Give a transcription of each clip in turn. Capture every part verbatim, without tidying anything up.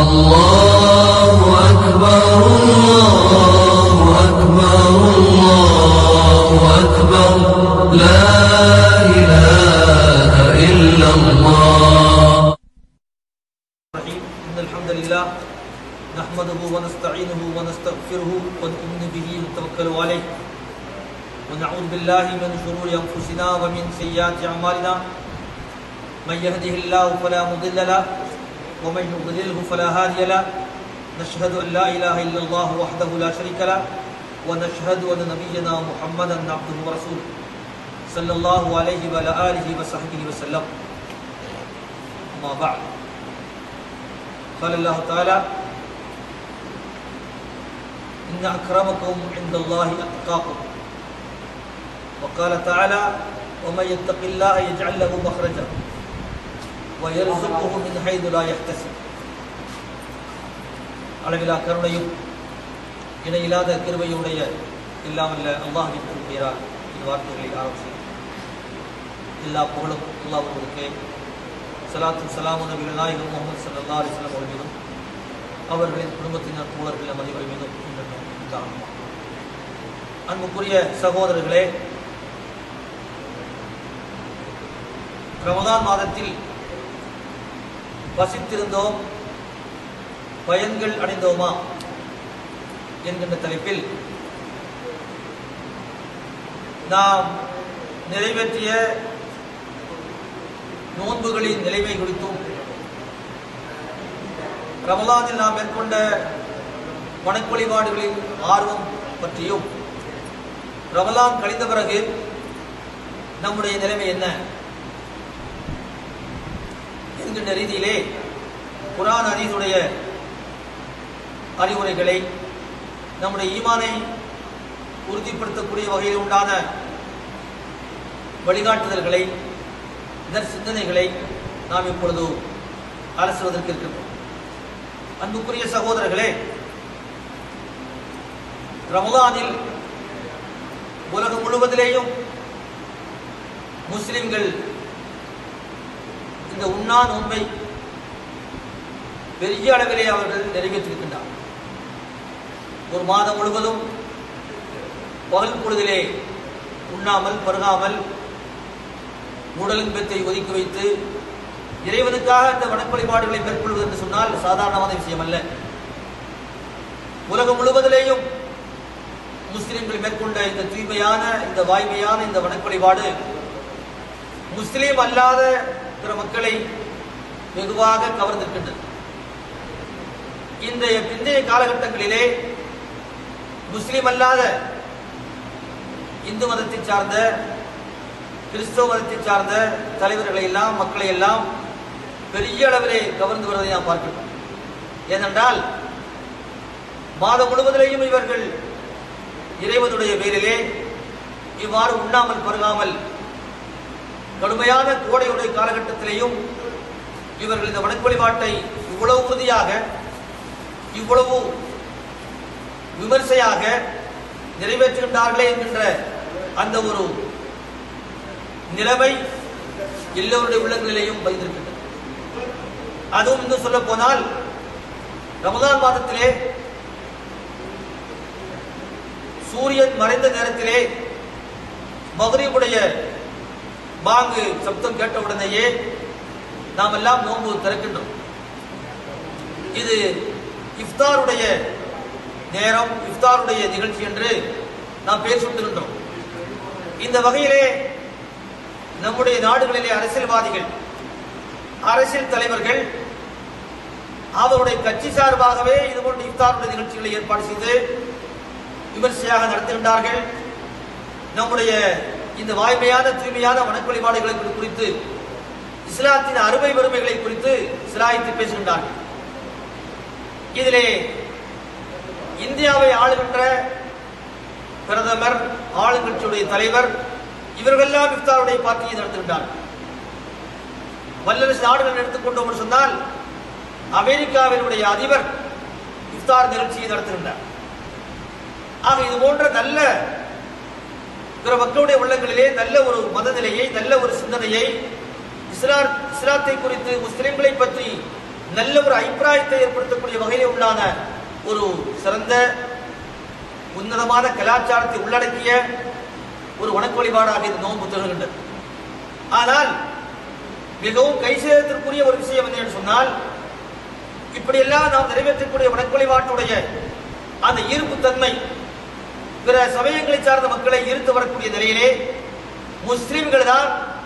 الله أكبر الله أكبر الله أكبر لا إله إلا الله. إن الحمد لله نحمده ونستعينه ونستغفره ونؤمن به ونتوكل عليه ونعوذ بالله من شرور أنفسنا ومن سيئات أعمالنا. من يهده الله فلا مضل له ومن يضلله فلا هادي له. نشهد أن لا إله إلا الله وحده لا شريك له ونشهد أن نبينا محمدا عبده ورسوله صلى الله عليه وعلى آله وصحبه وسلم. أما بعد قال الله تعالى إن أكرمكم عند الله أتقاكم. وقال تعالى ومن يتق الله يجعل له مخرجا ويرزقه من حيث لا يحتسب. அளவிலா கருணையும் இணையில்லாத கிருபையுடைய இல்லாமல்ல அல்லாஹ்வின் பெயரால் இந்த வார்த்தைகளை ஆரம்பிச்சு எல்லா புகழும் அல்லாஹ் ஒருவருக்கே, ஸலாத்தும் ஸலாமும் நபிகள் நாயகம் முஹம்மது ஸல்லல்லாஹு அலைஹி வஸல்லம் அவர்கள் மீதும் அவர்களின் குடும்பத்தினர் தோழர்கள் மதிவர்கள் மீதும் உண்டாகும். அன்புக்குரிய சகோதரர்களே, ரமதான் மாதத்தில் வசித்திருந்தோம், பயன்கள் அடைந்தோமா என்கின்ற தலைப்பில் நாம் நிறைவேற்றிய நோன்புகளின் நிலைமை குறித்தும், ரமலானில் நாம் மேற்கொண்ட வணக்க வழிபாடுகளின் ஆர்வம் பற்றியும், ரமலான் கழிந்த பிறகு நம்முடைய நிலைமை என்ன என்கின்ற ரீதியிலே குர்ஆன் ஹதீஸுடைய அறிவுரைகளை, நம்முடைய ஈமானை உறுதிப்படுத்தக்கூடிய வகையில் உண்டான வழிகாட்டுதல்களை, சிந்தனைகளை நாம் இப்பொழுது அலசுவதற்கு இருக்கிறோம். அன்புக்குரிய சகோதரர்களே, ரமலானில் உலகம் முழுவதிலேயும் முஸ்லிம்கள் இந்த உண்ணா நோன்பை பெரிய அளவிலே அவர்கள் நிறைவேற்றிருக்கின்றார். ஒரு மாதம் முழுவதும் பகல் பொழுதிலே உண்ணாமல் பருகாமல் உடலின்பத்தை ஒதுக்கி வைத்து இறைவனுக்காக இந்த வணக்க வழிபாடுகளை மேற்கொள்வது என்று சொன்னால் சாதாரணமான விஷயம் அல்ல. உலகம் முழுவதிலேயும் முஸ்லிம்கள் மேற்கொண்ட இந்த தூய்மையான, இந்த வாய்மையான இந்த வணக்க வழிபாடு முஸ்லீம் அல்லாத பிற மக்களை வெகுவாக கவர்ந்திருக்கின்றது. இந்த பிந்தைய காலகட்டங்களிலே முஸ்லீம் அல்லாத இந்து மதத்தை சார்ந்த, கிறிஸ்தவ மதத்தை சார்ந்த தலைவர்களை எல்லாம், மக்களை எல்லாம் பெரிய அளவிலே கவர்ந்து வருவதை நாம் பார்க்கிறோம். ஏனென்றால் மாதம் முழுவதிலேயும் இவர்கள் இறைவனுடைய பேரிலே இவ்வாறு உண்ணாமல் பருகாமல் கடுமையான கோடையுடைய காலகட்டத்திலேயும் இவர்கள் இந்த வணக்க வழிபாட்டை இவ்வளவு உறுதியாக, இவ்வளவு விமர்சையாக நிறைவேற்றுகின்றார்களே என்கின்ற அந்த ஒரு நிலைமை எல்லோருடைய உள்ளங்களிலேயும் பதிந்திருக்கின்றது. அதுவும் இன்னும் சொல்ல போனால் ரமதான் மாதத்திலே சூரியன் மறைந்த நேரத்திலே மக்ரிபுடைய பாங்கு சப்தம் கேட்டவுடனேயே நாம் எல்லாம் நோன்பு திறக்கின்றோம். இது இஃப்தாருடைய நேரம், இஃப்தாருடைய நிகழ்ச்சி என்று நாம் பேர் சுட்டுகின்றோம். இந்த வகையிலே நம்முடைய நாடுகளிலே அரசியல்வாதிகள், அரசியல் தலைவர்கள் அவருடைய கட்சி சார்பாகவே இதுபோன்ற இஃப்தாருடைய நிகழ்ச்சிகளை ஏற்பாடு செய்து விமர்சையாக நடத்துகின்றார்கள். நம்முடைய இந்த வாய்மையான தூய்மையான வணக்க வழிபாடுகளை குறித்து, இஸ்லாத்தின் அருமை பெருமைகளை குறித்து சிலாயித்து பேசுகின்றார்கள். இதிலே இந்தியாவை ஆளுகின்ற பிரதமர், ஆளுங்கட்சியுடைய தலைவர் இவர்களெல்லாம் இஃப்தாருடைய பார்ட்டியை நடத்துகின்றார்கள். வல்லரசு நாடுகள் எடுத்துக்கொண்டோம் சொன்னால் அமெரிக்காவினுடைய அதிபர் இஃப்தார் நிகழ்ச்சியை நடத்துகின்றார். ஆக இது போன்ற நல்ல பிற மக்களுடைய உள்ளங்களிலே நல்ல ஒரு மனநிலையை, நல்ல ஒரு சிந்தனையை, இஸ்லாத்தை குறித்து, முஸ்லிம்களை பற்றி நல்ல ஒரு அபிப்பிராயத்தை ஏற்படுத்தக்கூடிய வகையில் உண்டான ஒரு சிறந்த உன்னதமான கலாச்சாரத்தை உள்ளடக்கிய ஒரு வணக்க வழிபாடாக இந்த நோன்பு திகழ்கின்றது. ஆனால் மிகவும் கைசேதத்திற்குரிய ஒரு விஷயம் என்ன என்று சொன்னால், இப்படியெல்லாம் நாம் நிறைவேற்றக்கூடிய வணக்க வழிபாட்டுடைய அந்த ஈர்ப்பு தன்மை பிற சமயங்களை சார்ந்த மக்களை ஈர்த்து வரக்கூடிய நிலையிலே முஸ்லிம்கள் தான்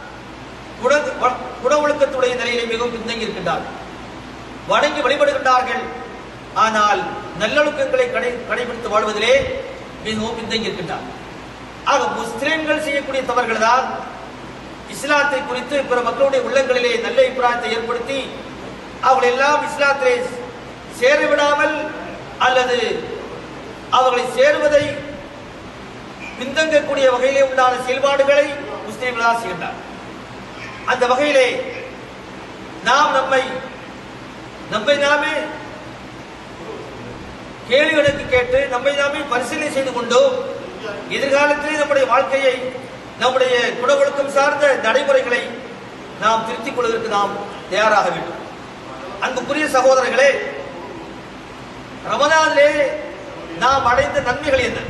குண ஒழுக்கத்துடைய நிலையிலே மிகவும் பின்தங்கி இருக்கின்றார்கள். வணங்கி வழிபடுகின்றார்கள், ஆனால் நல்லொழுக்கங்களை கடை கடைபிடித்து வாழ்வதிலே மிகவும் பின்தங்கி இருக்கின்றார். ஆக முஸ்லிம்கள் செய்யக்கூடிய தவறுகள் தான் இஸ்லாத்தை குறித்து பிற மக்களுடைய உள்ளங்களிலே நல்ல அபிப்பிராயத்தை ஏற்படுத்தி அவர்கள் எல்லாம் இஸ்லாத்திலே சேரவிடாமல் அல்லது அவர்களை சேருவதை பின்தங்கக்கூடிய வகையிலே உண்டான செயல்பாடுகளை முஸ்லிம்களாக செய்கின்றார். அந்த வகையிலே நாம் நம்மை நம்மை நாமே கேள்வி கணக்கு கேட்டு நம்மை நாமே பரிசீலனை செய்து கொண்டு எதிர்காலத்திலே நம்முடைய வாழ்க்கையை நம்முடைய குண ஒழுக்கம் சார்ந்த நடைமுறைகளை நாம் திருத்திக் கொள்வதற்கு நாம் தயாராக வேண்டும். அன்புக்குரிய சகோதரர்களே, ரமதானிலே நாம் அடைந்த நன்மைகள் என்ன?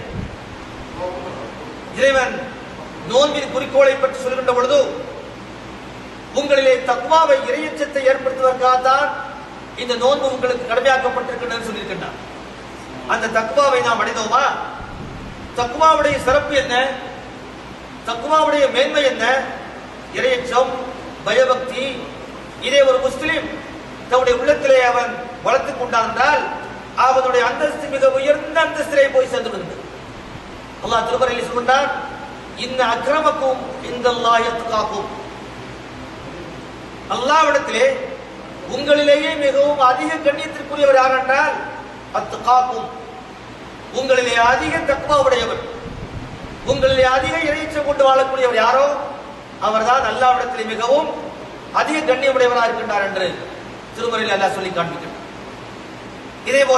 இறைவன் நோன்பின் குறிக்கோளை பற்றி சொல்கின்ற பொழுது, உங்களிலே தக்வாவை இறையச்சத்தை ஏற்படுத்துவதற்காகத்தான் இந்த நோன்பு உங்களுக்கு கடமையாக்கப்பட்டிருக்கின்றது சொல்லியிருக்கின்றார். அந்த தக்வாவை நாம் அடைந்தோமா? தக்வாவுடைய சிறப்பு என்ன? தக்வாவுடைய மேன்மை என்ன? இறையச்சம், பயபக்தி, இதே ஒரு முஸ்லிம் தன்னுடைய உள்ளத்திலே அவன் வளர்த்துக் கொண்டான் என்றால் அவனுடைய அந்தஸ்து மிக உயர்ந்த அந்தஸ்திலே போய் சேர்ந்துவிடுகிறது. அல்லாஹ் திருமறையில் சொல்கின்றான், இன்ன அக்ரமக்கும் இந்தல்லாஹி அத்காக்கும். அல்லாஹ்விடத்திலே உங்களிலேயே மிகவும் அதிக கண்ணியத்திற்குரியவர் யார் என்றால் அத்காக்கும், உங்களிலே அதிக தக்வா உடையவர், உங்களிலே அதிக இறைச்சம் கொண்டு வாழக்கூடியவர் யாரோ அவர்தான் அல்லாஹ்விடத்திலே மிகவும் அதிக கண்ணியமுடையவராக இருக்கின்றார் என்று திருமறையில் அல்லாஹ் சொல்லி காண்பிக்கிறார். இதே போல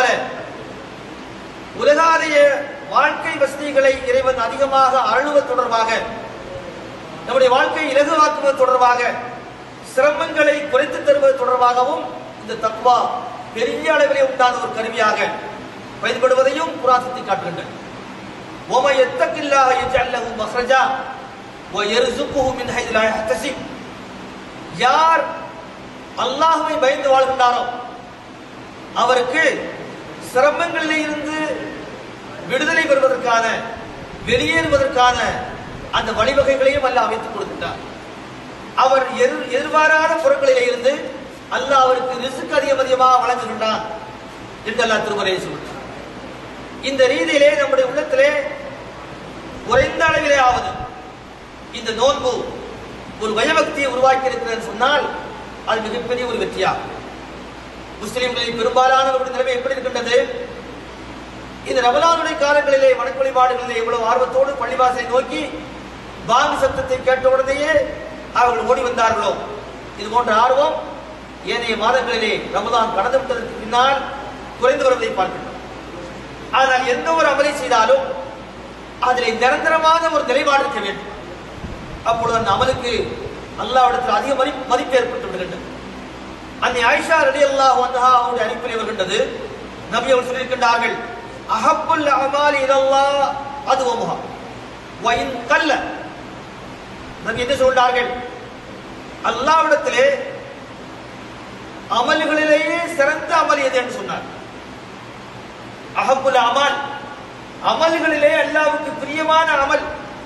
உலகாரிய வாழ்க்கை வசதிகளை இறைவன் அதிகமாக அருளுவது தொடர்பாக, நம்முடைய வாழ்க்கையை இலகுவாக்குவது தொடர்பாக, சிரமங்களை குறைத்து தருவது தொடர்பாகவும் இந்த தக்வா பெரிய அளவிலே உண்டான ஒரு கருவியாக பயன்படுவதையும் குர்ஆன் சுட்டி காட்டுகின்றது. வம யத்தகில்லாஹ யஜ்அல் லஹு மக்ரஜா வ யர்ஸுகுஹு மின் ஹைது லா யஹ்தஸிப். யார் அல்லாஹ்வை பயந்து வாழ்கின்றாரோ அவருக்கு சிரமங்களிலே இருந்து விடுதலை பெறுவதற்கான, வெளியேறுவதற்கான அந்த வழிவகைகளையும் அல்லாஹ் அமைத்துக் கொடுக்கின்றார். அவர் எதிர்பாராத பொருட்களிலே இருந்து அல்லாஹ் அவருக்கு ரிஸ்க் அதிகம் அதிகமாக வழங்குகின்றான் என்று அல்லாஹ் திருமறையில் சொல்கிறார். இந்த ரீதியிலே நம்முடைய உள்ளத்திலே குறைந்த அளவிலே ஆவது இந்த நோன்பு ஒரு பயபக்தியை உருவாக்கி இருக்கிறது சொன்னால் அது மிகப்பெரிய ஒரு வெற்றியாகும். முஸ்லிம்களில் பெரும்பாலானவர்களுடைய நிலைமை எப்படி இருக்கின்றது? இந்த ரமலானுடைய காலங்களிலே வணக்க வழிபாடுகளிலே எவ்வளவு ஆர்வத்தோடு பள்ளிவாசலை நோக்கி பாங்கு சத்தத்தை கேட்ட உடனேயே அவர்கள் ஓடி வந்தார்களோ, இது போன்ற ஆர்வம் ஏனைய மாதங்களிலே ரமலான் கடந்து விட்டதற்கு பின்னால் குறைந்து வருவதை பார்க்கின்றோம். ஆனால் எந்த ஒரு அமலை செய்தாலும் அதிலே நிரந்தரமான ஒரு நிலைப்பாடு இருக்க வேண்டும். அப்பொழுது அந்த அமலுக்கு அல்லாஹ்விடத்தில் அதிக மதிப்பு ஏற்பட்டு விடுகின்றது. அந்த ஆயிஷா ரலியல்லாஹு அன்ஹா அவருடைய அறிவிப்பில் வருகின்றது, நபி அவர்கள் சொல்லியிருக்கின்றார்கள், அஹப்புல் அமாலி இலல்லாஹ் அதுவமுஹா வ இன் கல்ல. நபி என்ன சொல்றார்கள்? அல்லாஹ்விடத்திலே அமல்களிலேயே சிறந்த அமல் எது என்று சொன்னார். அஹப்புல் அமால், அமல்களிலே அல்லாஹ்வுக்கு பிரியமான அமல்,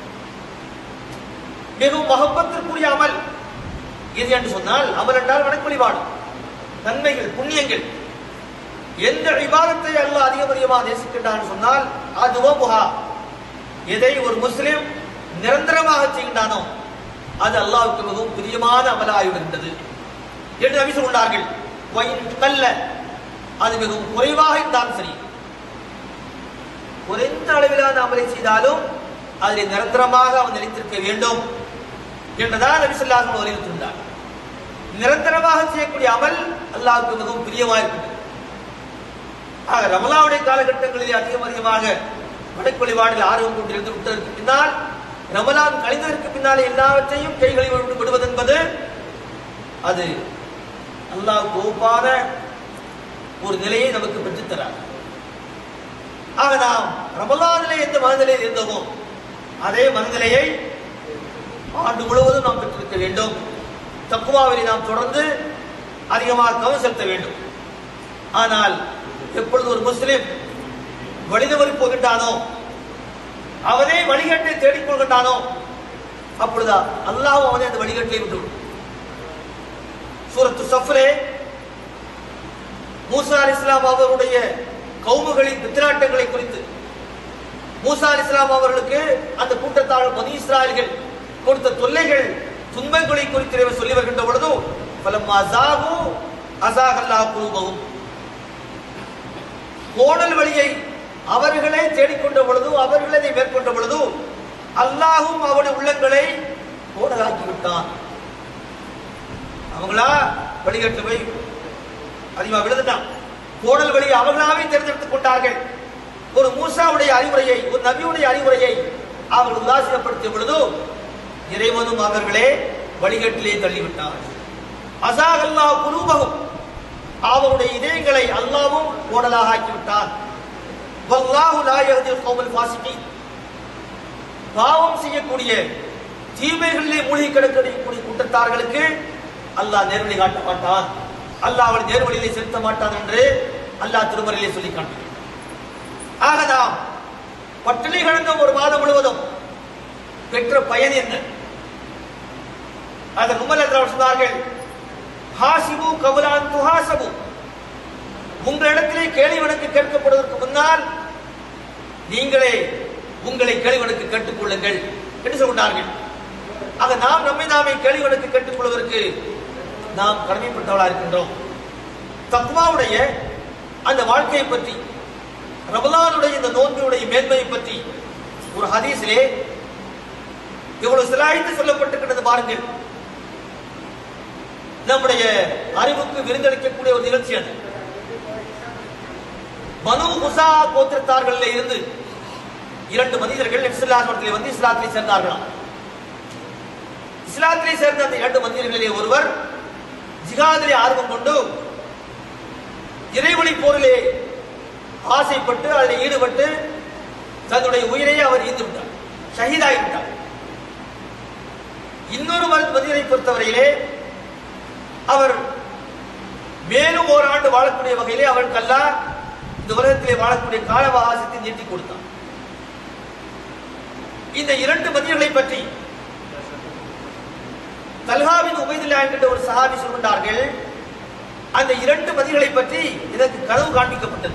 மிகவும் மஹப்பத்திற்குரிய அமல் எது என்று சொன்னால், அமல் என்றால் வணக்க வழிபாடு, நன்மைகள், புண்ணியங்கள். எந்த இபாதத்தை அல்லாஹ் அதிகம் அதிகமாக நேசிக்கின்றான் சொன்னால் அதுவமுஹா, எதை ஒரு முஸ்லிம் நிரந்தரமாக செய்கின்றானோ அது அல்லாஹ்வுக்கு மிகவும் பிரியமான அமலாகிவிடுகின்றது என்று நபி சொல்கிறார்கள். கல்ல, அது மிகவும் குறைவாக இருந்தாலும் சரி, குறைந்த அளவிலான அமலை செய்தாலும் அதில் நிரந்தரமாக அவன் நிலைத்திருக்க வேண்டும் என்றுதான் நபி ஸல்லல்லாஹு அலைஹி வஸல்லம் வலியுறுத்தினார். நிரந்தரமாக செய்யக்கூடிய அமல் அல்லாஹ்வுக்கு மிகவும் பிரியமாக இருக்கிறது. ஆக ரமலானுடைய காலகட்டங்களிலே அதிகம் அதிகமாக வணக்க வழிபாடுகள் ஆர்வம் கொண்டிருந்து விட்டதற்கு பின்னால், ரமலான் கழிந்ததற்கு பின்னாலே எல்லாவற்றையும் கைகளில் விடுவது என்பது அது அல்லாஹ் கோபான ஒரு நிலையை நமக்கு பெற்றுத்தரார். ஆக நாம் ரமலானிலே எந்த மனநிலையில் இருந்தோமோ அதே மனநிலையை ஆண்டு முழுவதும் நாம் பெற்றிருக்க வேண்டும். தக்வாவிலே நாம் தொடர்ந்து அதிகமாக கவனம் செலுத்த வேண்டும். ஆனால் எப்பொழுது ஒரு முஸ்லிம் வழிதவறி போகின்றானோ, அவனே வழிகட்டை தேடிக்கொள்கின்றானோ, அப்பொழுதா அல்லாஹ் அவனை அந்த வழிகட்டை விட்டு சூரத்து சஃப்ரே மூசா அலைஹிஸ்ஸலாம் அவர்களுடைய கௌமுகளின் பித்ராட்டங்களை குறித்து மூசா அலைஹிஸ்ஸலாம் அவர்களுக்கு அந்த கூட்டத்தார் பனி இஸ்ராயல்கள் கொடுத்த தொல்லைகள் துன்பங்களை குறித்து சொல்லி வருகின்ற பொழுது ஃபலம்மா ஸாகு அஸாகல்லாஹு குலூபஹும், கோணல் வழியை அவர்களே தேடிக்கொண்ட பொழுது, அவர்களே அதை மேற்கொண்ட பொழுது அல்லாஹும் அவருடைய உள்ளங்களை கோணலாக்கி விட்டான். அவங்களா வழிகட்டு போய் அதிகமாக விழுந்துட்டான். கோணல் வழியை அவர்களாவே தேர்ந்தெடுத்துக் கொண்டார்கள். ஒரு மூசாவுடைய அறிவுரையை, ஒரு நபியுடைய அறிவுரையை அவர்கள் உதாசீனப்படுத்திய பொழுது இறைவனும் அவர்களே வழிகட்டிலே தள்ளிவிட்டார். அஸாகல்லாஹு குலூபஹும், அவருடைய இதயங்களை அல்லாஹ்வும் கோணலாக ஆக்கிவிட்டான். வல்லாஹு லா யஹ்தில் கௌமல் ஃபாஸிகீன், பாவம் செய்யக்கூடிய தீமைகளிலே மூழ்கி கிடக்கக்கூடிய கூட்டத்தார்களுக்கு அல்லாஹ் நேர்வழி காட்ட மாட்டான், அல்லாஹ் அவள் நேர்வழியிலே செலுத்த மாட்டான் என்று அல்லாஹ் திருமறையிலே சொல்லி காட்டுகிறான். ஆக நாம் பட்டினி கிடந்த ஒரு மாதம் முழுவதும் பெற்ற பயன் என்ன? அதன் உம்மர் சொன்னார்கள், ஹாசிபு கபலான் துஹாசபு, உங்களிடத்திலே கேள்விவனுக்கு கேட்கப்படுவதற்கு முன்னால் நீங்களே உங்களை கேள்விவனுக்கு கேட்டுக்கொள்ளுங்கள் என்று சொன்னார்கள். ஆக நாம் நம்மை நாமே கேள்விவனுக்கு கேட்டுக்கொள்வதற்கு நாம் கடமைப்பட்டவர்களாக இருக்கின்றோம். தக்வாவுடைய அந்த வாழ்க்கையை பற்றி, ரமலானுடைய இந்த நோன்பினுடைய மேன்மையை பற்றி ஒரு ஹதீஸிலே இவ்வளவு சிலாய்த்து சொல்லப்பட்டிருக்கிறது பாருங்கள். நம்முடைய அறிவுக்கு விருந்தளிக்கக்கூடிய ஒரு நிகழ்ச்சி அது. பனு முசா கோத்திரத்தார்களில் இருந்து இரண்டு மனிதர்கள் இஸ்லாத்திலே வந்து இஸ்லாத்திலே சேர்ந்தார்களாம். இஸ்லாத்திலே சேர்ந்த அந்த இரண்டு மனிதர்களிலே ஒருவர் ஜிஹாதிலே ஆர்வம் கொண்டு இறைவழி போரிலே ஆசைப்பட்டு அதில் ஈடுபட்டு தன்னுடைய உயிரையே அவர் ஈந்து விட்டார், ஷஹீதாகிவிட்டார். இன்னொரு மனிதரை பொறுத்தவரையிலே அவர் மேலும் ஓராண்டு வாழக்கூடிய வகையிலே அவருக்கு அல்லாஹ் இந்த உலகத்திலே வாழக்கூடிய கால அவகாசத்தை நீட்டி கொடுத்தார். இந்த இரண்டு மனிதர்களை பற்றி தல்ஹாவின் உபைதுல்லாஹ் என்கிற ஒரு சஹாபி சொல்கின்றார்கள், அந்த இரண்டு மனிதர்களை பற்றி இதற்கு கனவு காண்பிக்கப்பட்டது.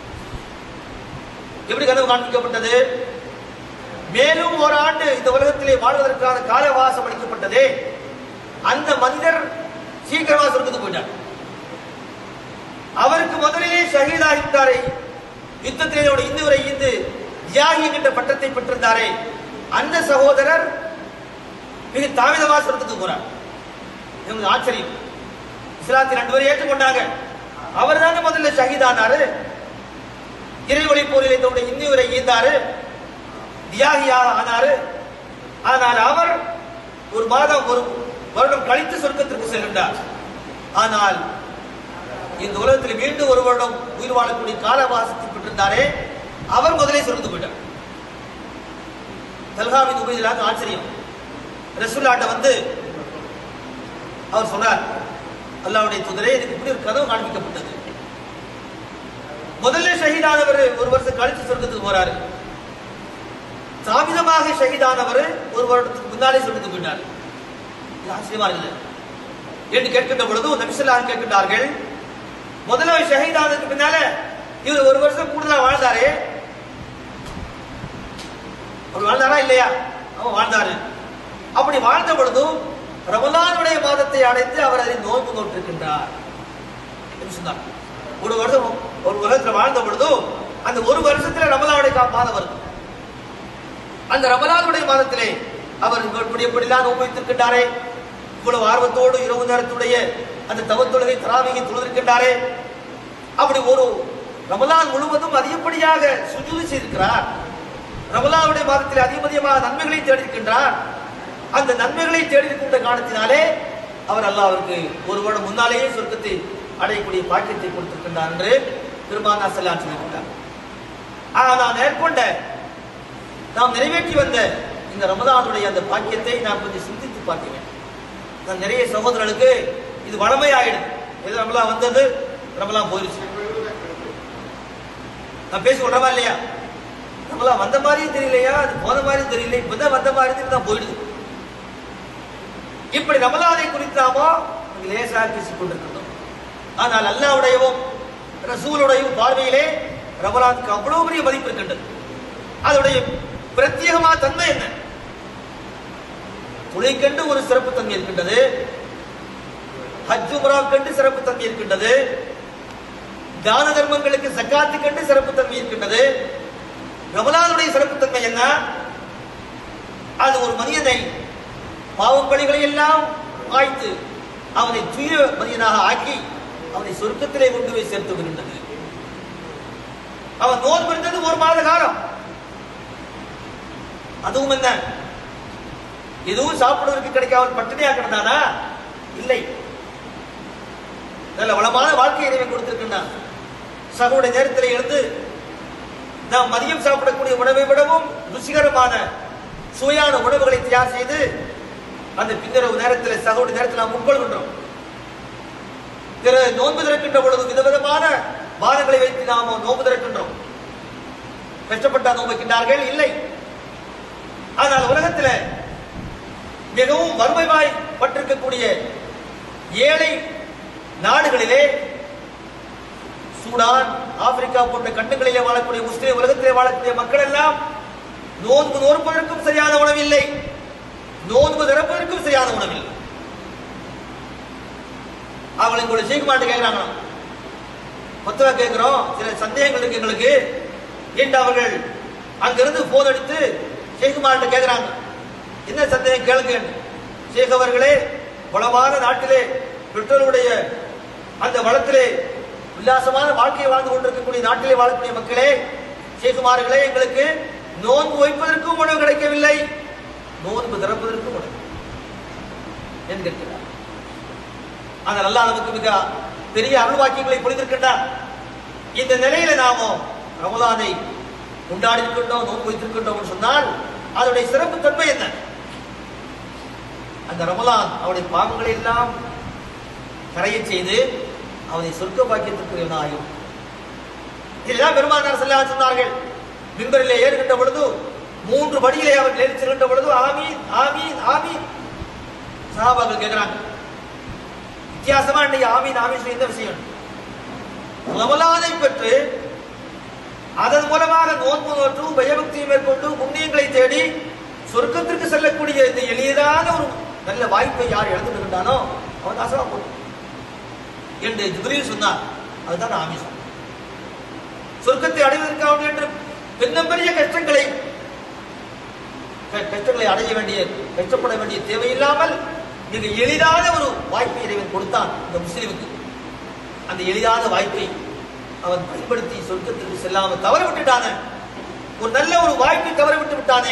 எப்படி கனவு காண்பிக்கப்பட்டது? மேலும் ஓராண்டு இந்த உலகத்திலே வாழ்வதற்கான கால அவகாசம் அளிக்கப்பட்டதே, அந்த மனிதர் சீக்கிரமா சொர்க்கத்துக்கு போயிட்டார். அவருக்கு முதலிலே ஷஹீதாகிவிட்டாரே, யுத்தத்திலே இன்னுவரை ஈந்து தியாகி என்கின்ற பட்டத்தை பெற்றிருந்தாரே, அந்த சகோதரர் மிக தாமதமாக சொர்க்கத்துக்கு போறார். எனக்கு ஆச்சரியம். இஸ்லாத்தை ரெண்டு பேரும் ஏற்றுக்கொண்டாங்க. அவர் தானே முதல்ல ஷஹீதானாரு, இறைவழி போரிலே தன்னுடைய இன்னுவரை ஈந்தாரு, தியாகியாக ஆனாரு. ஆனால் அவர் ஒரு மாதம் ஒரு வருடம் கழித்து சொர்க்கத்திற்கு செல்கின்றார். ஆனால் இந்த உலகத்தில் மீண்டும் ஒரு வருடம் உயிர் வாழக்கூடிய காலவாசத்தை பெற்றிருந்தாரே, அவர் முதலே சொர்க்கத்து போயிட்டார். தல்ஹாவின் உபைதுல்லாஹ் ஆச்சரியம். ரசூலுல்லாஹ்ட்ட வந்து அவர் சொன்னார், அல்லாஹ்வுடைய தூதரே, எனக்கு இப்படி ஒரு கனவு காண்பிக்கப்பட்டது. முதல்ல ஷஹீதானவர் ஒரு வருஷம் கழித்து சொர்க்கத்துக்கு போறாரு, தாமதமாக ஷஹீதானவர் ஒரு வருடத்துக்கு முன்னாலே சொர்க்கத்துக்கு போயிட்டார். ஆச்சரியமா இல்லை என்று கேட்கின்ற பொழுது நபி ஸல்லல்லாஹு அலைஹி கேட்கின்றார்கள், முதல்ல ஷஹீதானதுக்கு பின்னால இவர் ஒரு வருஷம் கூடுதலா வாழ்ந்தாரே, அவர் வாழ்ந்தாரா இல்லையா? அவன் வாழ்ந்தாரு. அப்படி வாழ்ந்த பொழுதும் ரமலானுடைய மாதத்தை அடைத்து அவர் அதை நோன்பு நோட்டிருக்கின்றார் என்று சொன்னார். ஒரு வருஷம் ஒரு வருஷத்துல வாழ்ந்த பொழுதும் அந்த ஒரு வருஷத்துல ரமலானுடைய மாதம் வருது. அந்த ரமலானுடைய மாதத்திலே அவர் இப்படி எப்படிலாம் நோன்பு வைத்திருக்கின்றாரே, இவ்வளவு ஆர்வத்தோடு இரவு நேரத்துடைய அந்த தவத்தொழுகை தராவிகை தொழுதிருக்கின்றாரே, அப்படி ஒரு ரமலான் முழுவதும் அதிகப்படியாக சுஜூது செய்திருக்கிறார். ரமலானுடைய மாதத்தில் அதிகபதியமாக நன்மைகளை தேடியிருக்கின்றார். அந்த நன்மைகளை தேடியிருக்கின்ற காரணத்தினாலே அவர் அல்லாஹ் அவருக்கு ஒரு வருடம் முன்னாலேயே சொர்க்கத்தை அடையக்கூடிய பாக்கியத்தை கொடுத்திருக்கின்றார் என்று பெருமானார் ஸல்லல்லாஹு அலைஹி வஸல்லம் சொல்லியிருக்கிறார். ஆனால் நான் மேற்கொண்ட நாம் நிறைவேற்றி வந்த இந்த ரமதானுடைய அந்த பாக்கியத்தை நான் கொஞ்சம் சிந்தித்து பார்க்கிறேன். நான் நிறைய சகோதரர்களுக்கு இது வளமை ஆயிடும். எது ரமலான் வந்தது, ரமலான் போயிருச்சு. நான் பேசி விடுறவா இல்லையா? ரமலான் வந்த மாதிரியும் தெரியலையா, அது போன மாதிரியும் தெரியல, இப்பதான் வந்த மாதிரி தான் போயிடுது. இப்படி ரமலானை குறித்து நாமோ லேசாக பேசிக் கொண்டிருக்கிறோம். ஆனால் அல்லாஹ்வுடையவும் ரசூலுடையவும் பார்வையிலே ரமலானுக்கு அவ்வளவு பெரிய மதிப்பு இருக்கின்றது. அதனுடைய பிரத்யேகமான தன்மை என்ன? தொழுகைக்கென்று ஒரு சிறப்பு தன்மை இருக்கின்றது, ஹஜ் உம்ராவுக்கென்று சிறப்பு தன்மை இருக்கின்றது, தான தர்மங்களுக்கு ஜக்காத்துக்கென்று சிறப்பு தன்மை இருக்கின்றது. ரமலானுடைய சிறப்பு தன்மை என்ன? அது ஒரு மனிதனை பாவப்பழிகளை எல்லாம் ஆய்த்து அவனை தூய மனிதனாக ஆக்கி அவனை சொர்க்கத்திலே கொண்டு போய் சேர்த்து வருகின்றது. அவன் நோன்பு இருந்தது ஒரு மாத காலம். அதுவும் என்ன, எதுவும் சாப்பிடுவதற்கு கிடைக்காமல் பட்டினியா கிடந்தானா? இல்லை, நல்ல வளமான வாழ்க்கை இறைவன் கொடுத்திருக்கின்றான். சகோடைய நேரத்தில் எழுந்து நாம் மதியம் சாப்பிடக்கூடிய உணவை விடவும் ருசிகரமான சுவையான உணவுகளை தயார் செய்து அந்த பின்னரவு நேரத்தில் சகோடைய நேரத்தில் நாம் உட்கொள்கின்றோம். பிற நோன்பு திறக்கின்ற பொழுது விதவிதமான பானங்களை வைத்து நாம் நோன்பு திறக்கின்றோம். கஷ்டப்பட்டா நோன்பு வைக்கின்றார்கள்? இல்லை. ஆனால் உலகத்தில் மிகவும் வறுமைவாய் பட்டிருக்கக்கூடிய ஏழை நாடுகளிலே, சூடான், ஆப்பிரிக்கா போன்ற கண்டங்களிலே வாழக்கூடிய முஸ்லிம் உலகத்திலே வாழக்கூடிய மக்கள் எல்லாம் நோன்பு நோற்பதற்கும் சரியான உணவில்லை, நோன்பு திறப்பதற்கும் சரியான உணவில்லை. அவங்களை உங்களை செய்ய மாட்டேன் கேட்கிறாங்க. மொத்தமா கேட்கிறோம், சில சந்தேகங்கள் இருக்கு எங்களுக்கு என்று அவர்கள் அங்கிருந்து போன் அடித்து ஷேகுமார்ட்ட கேட்கிறாங்க. என்ன சந்தேகம் கேளுங்க. ஷேக் அவர்களே, வளமான நாட்டிலே பெட்ரோலுடைய அந்த வளத்திலே உல்லாசமான வாழ்க்கையை வாழ்ந்து கொண்டிருக்கக்கூடிய நாட்டிலே வாழக்கூடிய மக்களே, ஷேகுமார்களே, எங்களுக்கு நோன்பு வைப்பதற்கும் உணவு கிடைக்கவில்லை, நோன்பு திறப்பதற்கும் உணவு என்று கேட்கிறார். ஆனால் அல்லாஹ் நமக்கு மிக பெரிய அருள் வாக்கியங்களை பொழிந்திருக்கின்றார். இந்த நிலையில நாமோ ரமலானை கொண்டாடி இருக்கின்றோம், நோன்பு வைத்திருக்கின்றோம் சொன்னால் அதனுடைய சிறப்பு தன்மை என்ன? அந்த ரமலான் அவனுடைய பாவங்களை எல்லாம் கரைய செய்து அவனை சொர்க்க பாக்கியத்திற்கு ஆயும். இதுதான் பெருமானார் ஸல்லல்லாஹு அலைஹி வஸல்லம் சொன்னார்கள். மிம்பரிலே ஏறுகின்ற பொழுது மூன்று படியிலே அவர் ஏறி செல்கின்ற பொழுது ஆமீன் ஆமீன் ஆமீன். சஹாபாக்கள் கேட்கிறாங்க, வித்தியாசமா இன்னைக்கு ஆமீன் ஆமீன் சொல்லி இந்த விஷயம். ரமலானை பெற்று அதன் மூலமாக நோன்பு நோற்று பயபக்தியை மேற்கொண்டு புண்ணியங்களை தேடி சொர்க்கத்திற்கு செல்லக்கூடிய இந்த எளிதான ஒரு நல்ல வாய்ப்பை யார் இழந்துகின்றானோ அவன் நாசமா போடும் என்று ஜிப்ரீல் சொன்னார். அதுதான் ஆமீன். சொர்க்கத்தை அடைவதற்காக என்று பெரும் பெரிய கஷ்டங்களை கஷ்டங்களை அடைய வேண்டிய கஷ்டப்பட வேண்டிய தேவையில்லாமல் மிக எளிதான ஒரு வாய்ப்பை இறைவன் கொடுத்தான் இந்த முஸ்லிமுக்கு. அந்த எளிதான வாய்ப்பை அவன் பயன்படுத்தி சொர்க்கத்திற்கு செல்லாமல் தவற விட்டுட்டானே, ஒரு நல்ல ஒரு வாய்ப்பை தவற விட்டு விட்டானே,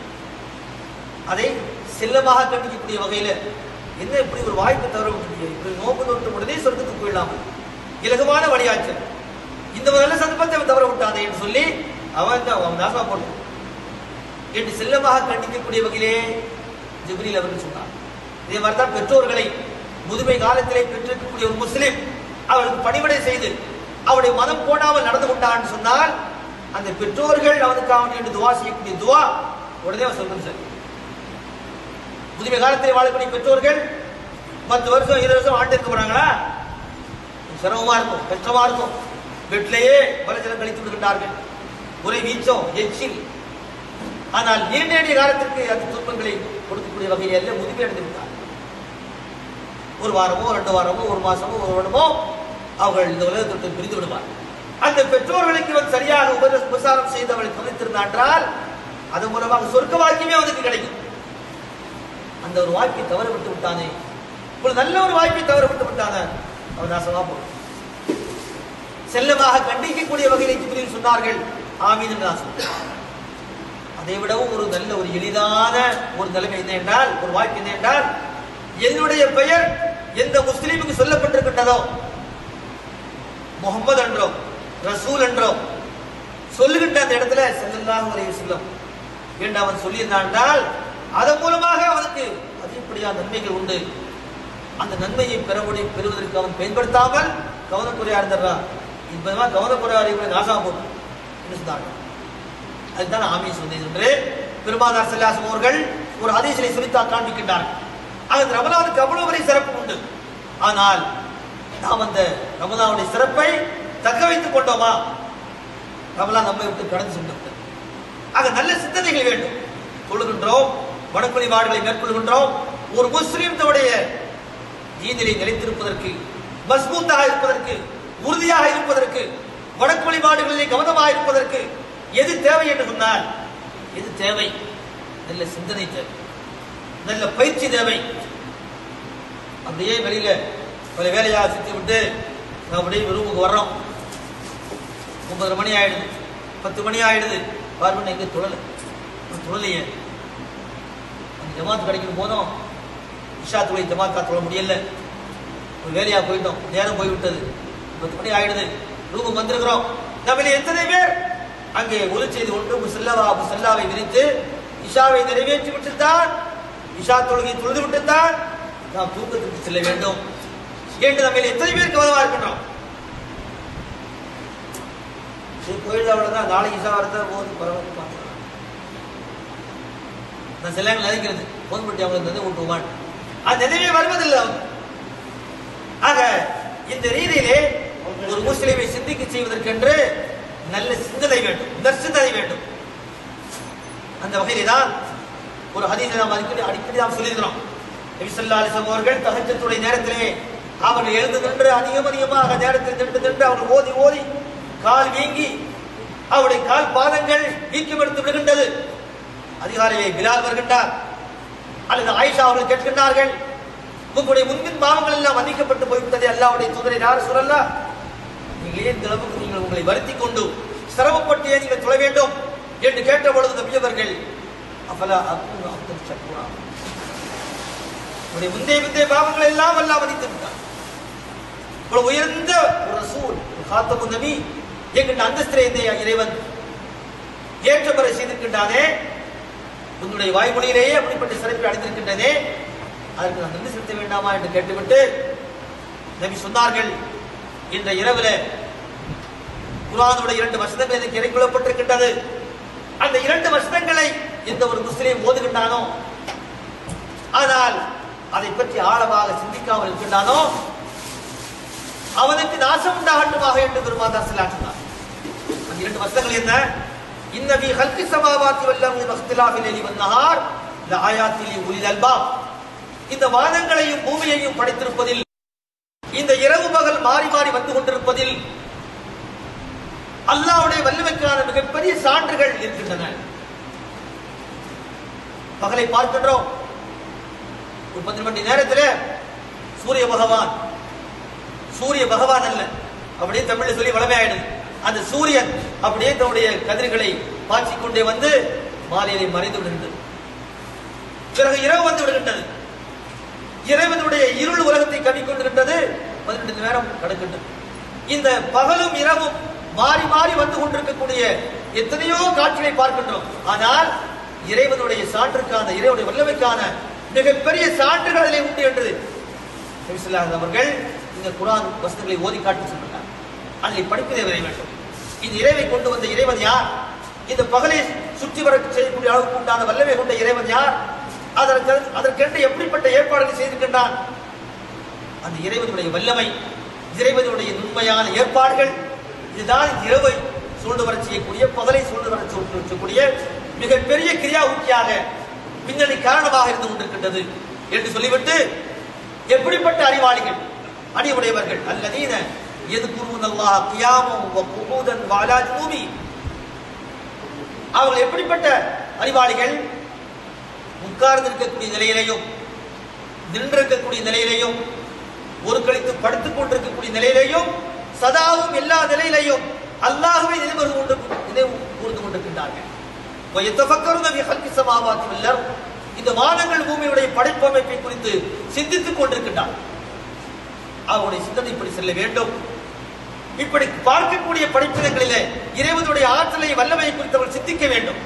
அதை செல்லமாக கண்டிக்கக்கூடிய வகையில என்ன இப்படி ஒரு வாய்ப்பை தவற விட்டு இப்படி நோக்கு நோட்டு உடனே சொர்க்கத்துக்கு போயிடலாம், இலகுவான வழியாச்சு, இந்த ஒரு நல்ல சந்தர்ப்பத்தை அவன் தவற விட்டானே என்று சொல்லி அவன் அவன் நாசமா போட்டான் என்று செல்லமாக கண்டிக்கக்கூடிய வகையிலே ஜிப்ரீல் அவர்கள் சொன்னார். இதே மாதிரிதான் பெற்றோர்களை முதுமை காலத்திலே பெற்றிருக்கக்கூடிய ஒரு முஸ்லிம் அவருக்கு பணிவிடை செய்து அவருடைய மனம் போடாமல் நடந்து கொண்டான்னு சொன்னால் அந்த பெற்றோர்கள் அவனுக்கு என்று துவா செய்யக்கூடிய துவா உடனே அவன் சொல்றது சரி. முதுமை காலத்திலே வாழக்கூடிய பெற்றோர்கள் பத்து வருஷம் இருபது வருஷம் ஆண்டு இருக்க போறாங்களா? சிரமமா இருக்கும், கஷ்டமா இருக்கும். வீட்டிலேயே பலஜலம் கழித்து விடுகின்றார்கள், ஒரே வீச்சம் எச்சில். ஆனால் நீண்ட நீண்ட காலத்திற்கு அந்த துன்பங்களை கொடுக்கக்கூடிய வகையில் அல்ல முதுமை அடைந்து விட்டார். ஒரு வாரமோ ரெண்டு வாரமோ ஒரு மாசமோ ஒரு வருடமோ அவர்கள் இந்த உலகத்தை பிரிந்து விடுவார். அந்த பெற்றோர்களுக்கு இவன் சரியாக உபர உபசாரம் செய்து அவளை கவனித்திருந்தான் என்றால் அதன் மூலமாக சொர்க்க வாக்கியமே அவனுக்கு கிடைக்கும். அந்த ஒரு வாய்ப்பை தவற விட்டு விட்டானே, ஒரு நல்ல ஒரு வாய்ப்பை தவற விட்டு விட்டானே, அவன் நாசமா போடும். செல்லமாக கண்டிக்கக்கூடிய வகையில் ஜிப்ரீல் சொன்னார்கள் ஆமீன் என்று நான் சொன்னேன். அதை விடவும் ஒரு நல்ல ஒரு எளிதான ஒரு நிலைமை என்ன என்றால், ஒரு வாய்ப்பு என்ன என்றால், என்னுடைய பெயர் எந்த முஸ்லீமுக்கு சொல்லப்பட்டிருக்கின்றதோ, முகமது என்றோ ரசூல் என்றோ சொல்லுகின்ற அந்த இடத்துல ஸல்லல்லாஹு அலைஹி வஸல்லம் என்று அவன் சொல்லியிருந்தால் அதன் மூலமாக அவனுக்கு அதிகப்படியான நன்மைகள் உண்டு. அந்த நன்மையை பெறக்கூடிய பெறுவதற்கு அவன் பயன்படுத்தாமல் கவனக்குறையா இருந்தான். இப்பதான் கவனக்குறையா நாசா போட்டு என்று சொன்னாங்க. அதுதான் ஆமீ சொன்னது என்று பெருமானார் ஸல்லல்லாஹு அலைஹி வஸல்லம் அவர்கள் ஒரு ஹதீஸிலே சொல்லித்தா காண்பிக்கின்றார்கள். அந்த ரமலானுக்கு அவ்வளவு வரை சிறப்பு உண்டு. ஆனால் நாம் அந்த ரமலானுடைய சிறப்பை தக்க வைத்துக் கொண்டோமா? ரமலான் நம்மை விட்டு கடந்து சென்றது. ஆக நல்ல சிந்தனைகள் வேண்டும். தொழுகின்றோம், வணக்க வழிபாடுகளை மேற்கொள்கின்றோம். ஒரு முஸ்லீம் தன்னுடைய தீனிலே நிலைத்திருப்பதற்கு, மஸ்பூத்தாக இருப்பதற்கு, உறுதியாக இருப்பதற்கு, வணக்க வழிபாடுகளிலே கவனமாக இருப்பதற்கு எது தேவை என்று சொன்னால், எது தேவை? நல்ல சிந்தனை தேவை, நல்ல பயிற்சி தேவை. அப்படியே வெளியில பல வேலையாக சுற்றி விட்டு நான் அப்படியே ரூமுக்கு வர்றோம். ஒன்பதரை மணி ஆயிடுது, பத்து மணி ஆயிடுது, பார்வன் எங்க தொழல தொழலையே. அந்த ஜமாத் கிடைக்கும் போதும் இஷா தொழில் ஜமாத்தா தொழ முடியல. ஒரு வேலையா போயிட்டோம், நேரம் போய்விட்டது, பத்து மணி ஆயிடுது, ரூமுக்கு வந்திருக்கிறோம். நம்ம எத்தனை பேர் அங்கே ஒலி செய்து கொண்டு முசல்லவா முசல்லாவை விரித்து இஷாவை நிறைவேற்றி விட்டுத்தான், இஷா தொழுகை தொழுது விட்டுத்தான் நாம் தூக்கத்துக்கு செல்ல வேண்டும் என்று நம்ம எத்தனை பேர் கவனமா இருக்கின்றோம்? கோயில் அவ்வளவுதான், நாளைக்கு இஷா வரத போது பரவாயில்ல பார்க்கலாம். நான் சில நினைக்கிறது போன்பட்டி அவங்களுக்கு வந்து விட்டுவான், அது நினைவே வருவதில்லை. ஆக இந்த ரீதியிலே ஒரு முஸ்லிமை சிந்திக்க செய்வதற்கென்று நல்ல சிந்தனை வேண்டும், நற்சிந்தனை வேண்டும். அந்த வகையிலே தான் ஒரு ஹதீஸை நாம் அடிக்கடி அடிக்கடி நாம் சொல்லியிருக்கிறோம். நபி ஸல்லல்லாஹு அலைஹி வஸல்லம் அவர்கள் தஹஜ்ஜுடைய நேரத்திலே அவர்கள் எழுந்து நின்று அதிகம் அதிகமாக நேரத்தில் நின்று நின்று அவர்கள் ஓதி ஓதி கால் வீங்கி அவருடைய கால் பாதங்கள் வீக்கம் எடுத்து விடுகின்றது. அதிகாலையிலே பிலால் வருகின்றார், அல்லது ஆயிஷா அவர்கள் கேட்கின்றார்கள், உங்களுடைய முன்பின் பாவங்கள் எல்லாம் மன்னிக்கப்பட்டு போய்விட்டது, அல்லாஹ்வுடைய தூதரை யார் சொல்லலாம், நீங்கள் ஏன் அளவுக்கு நீங்கள் உங்களை வருத்திக் கொண்டு சிரமப்பட்டு நீங்கள் தொழ வேண்டும் என்று கேட்ட பொழுது நபியவர்கள் அஃபலா அக்கூனு அப்தன் ஷக்கூரா, உங்களுடைய முந்தைய முந்தைய பாவங்கள் எல்லாம் அல்லாஹ் மன்னித்து விட்டார். இவ்வளவு உயர்ந்த ஒரு ரசூல், காத்தபு நபி என்கின்ற அந்தஸ்திலே இந்த இறைவன் ஏற்றப்பெற செய்திருக்கின்றானே, உங்களுடைய வாய்மொழியிலேயே அப்படிப்பட்ட சிறப்பை அடைந்திருக்கின்றனே, அதற்கு நான் நன்றி செலுத்த வேண்டாமா என்று கேட்டுவிட்டு நபி சொன்னார்கள், இன்ற இரவுல குர்ஆனுடைய இரண்டு வசனங்கள் எனக்கு இறங்கிவிடப்பட்டிருக்கின்றது. அந்த இரண்டு வசனங்களை எந்த ஒரு முஸ்லீம் ஓதுகின்றானோ, ஆனால் அதை பற்றி ஆழமாக சிந்திக்காமல் இருக்கின்றானோ, அவனுக்கு நாசம் உண்டாகட்டுமாக என்று பெருமானார் ஸல்லல்லாஹு அலைஹி வஸல்லம். அந்த இரண்டு வசனங்கள் என்ன? இன்ன ஃபீ ஹல்கி ஸமாவாத்தி வல் அர்தி வக்திலாஃபில் லைலி வன் நஹார் லஆயாத்தின் லிஉலில் அல்பாப். இந்த வானங்களையும் பூமியையும் படைத்திருப்பதில், இந்த இரவு பகல் மாறி மாறி வந்து கொண்டிருப்பதில் அல்லாஹ்வுடைய வல்லமைக்கான மிகப்பெரிய சான்றுகள் இருக்கின்றன. பகலை பார்க்கின்றோம், ஒரு பத்து மணி நேரத்தில் சூரிய பகவான், சூரிய பகவான் அல்ல அப்படியே தமிழில் சொல்லி வளமையாயிடுது, அந்த சூரியன் அப்படியே தன்னுடைய கதிர்களை பாய்ச்சிக்கொண்டே வந்து மாலையிலே மறைந்து விடுகின்றது. பிறகு இரவு வந்து விடுகின்றது, இறைவனுடைய இருள் உலகத்தை கவிக்கொண்டிருக்கிறது, பதினெட்டு நேரம் கடக்கின்றது. இந்த பகலும் இரவும் மாறி மாறி வந்து கொண்டிருக்கக்கூடிய எத்தனையோ காட்சிகளை பார்க்கின்றோம். ஆனால் இறைவனுடைய சான்றுக்கான, இறைவனுடைய வல்லமைக்கான மிகப்பெரிய சான்றுகள் அதிலே உண்டு என்று நபி ஸல்லல்லாஹு அலைஹி அவர்கள் இந்த குர்ஆன் வசனங்களை ஓதி காட்டி சொல்கிறார். அதை படிப்பதே வரை வேண்டும். இந்த இறைவை கொண்டு வந்த இறைவன் யார்? இந்த பகலை சுற்றி வர செய்யக்கூடிய அளவுக்கு உண்டான வல்லமை கொண்ட இறைவன் யார்? அதற்கு அதற்கென்று எப்படிப்பட்ட ஏற்பாடுகளை செய்திருக்கின்றான்? அந்த இறைவனுடைய வல்லமை, இறைவனுடைய உண்மையான ஏற்பாடுகள், இதுதான் இரவை சூழ்ந்து வர செய்யக்கூடிய, பகலை சூழ்ந்து வர செய்யக்கூடிய மிகப்பெரிய கிரியா ஊக்கியாக பின்னணி காரணமாக இருந்து கொண்டிருக்கின்றது என்று சொல்லிவிட்டு, எப்படிப்பட்ட அறிவாளிகள், அறிவுடையவர்கள், அல்லதீன யذ்குரூனல்லாஹ கியாமன் வ குஊதன் வ அலா ஜுனூபி, அவர்கள் எப்படிப்பட்ட அறிவாளிகள்? உட்கார்ந்து இருக்கக்கூடிய நிலையிலையும், நின்றிருக்கக்கூடிய நிலையிலையும், ஒரு கழித்து படுத்துக் கொண்டிருக்கக்கூடிய நிலையிலையும், சதாவும் எல்லா நிலையிலையும் அல்லாஹ்வை நினைவு கொண்டு நினைவு கூர்ந்து கொண்டிருக்கின்றார்கள். وَيَتَفَكَّرُونَ فِي خَلْقِ السَّمَاوَاتِ وَالْأَرْضِ இந்த வானங்கள் பூமியுடைய படைப்பு அமைப்பை குறித்து சிந்தித்துக் கொண்டிருக்கின்றார். அவருடைய சிந்தனை இப்படி செல்ல வேண்டும். இப்படி பார்க்கக்கூடிய படைப்பினங்களிலே இறைவனுடைய ஆற்றலை வல்லமையை குறித்து அவர்கள் சிந்திக்க வேண்டும்.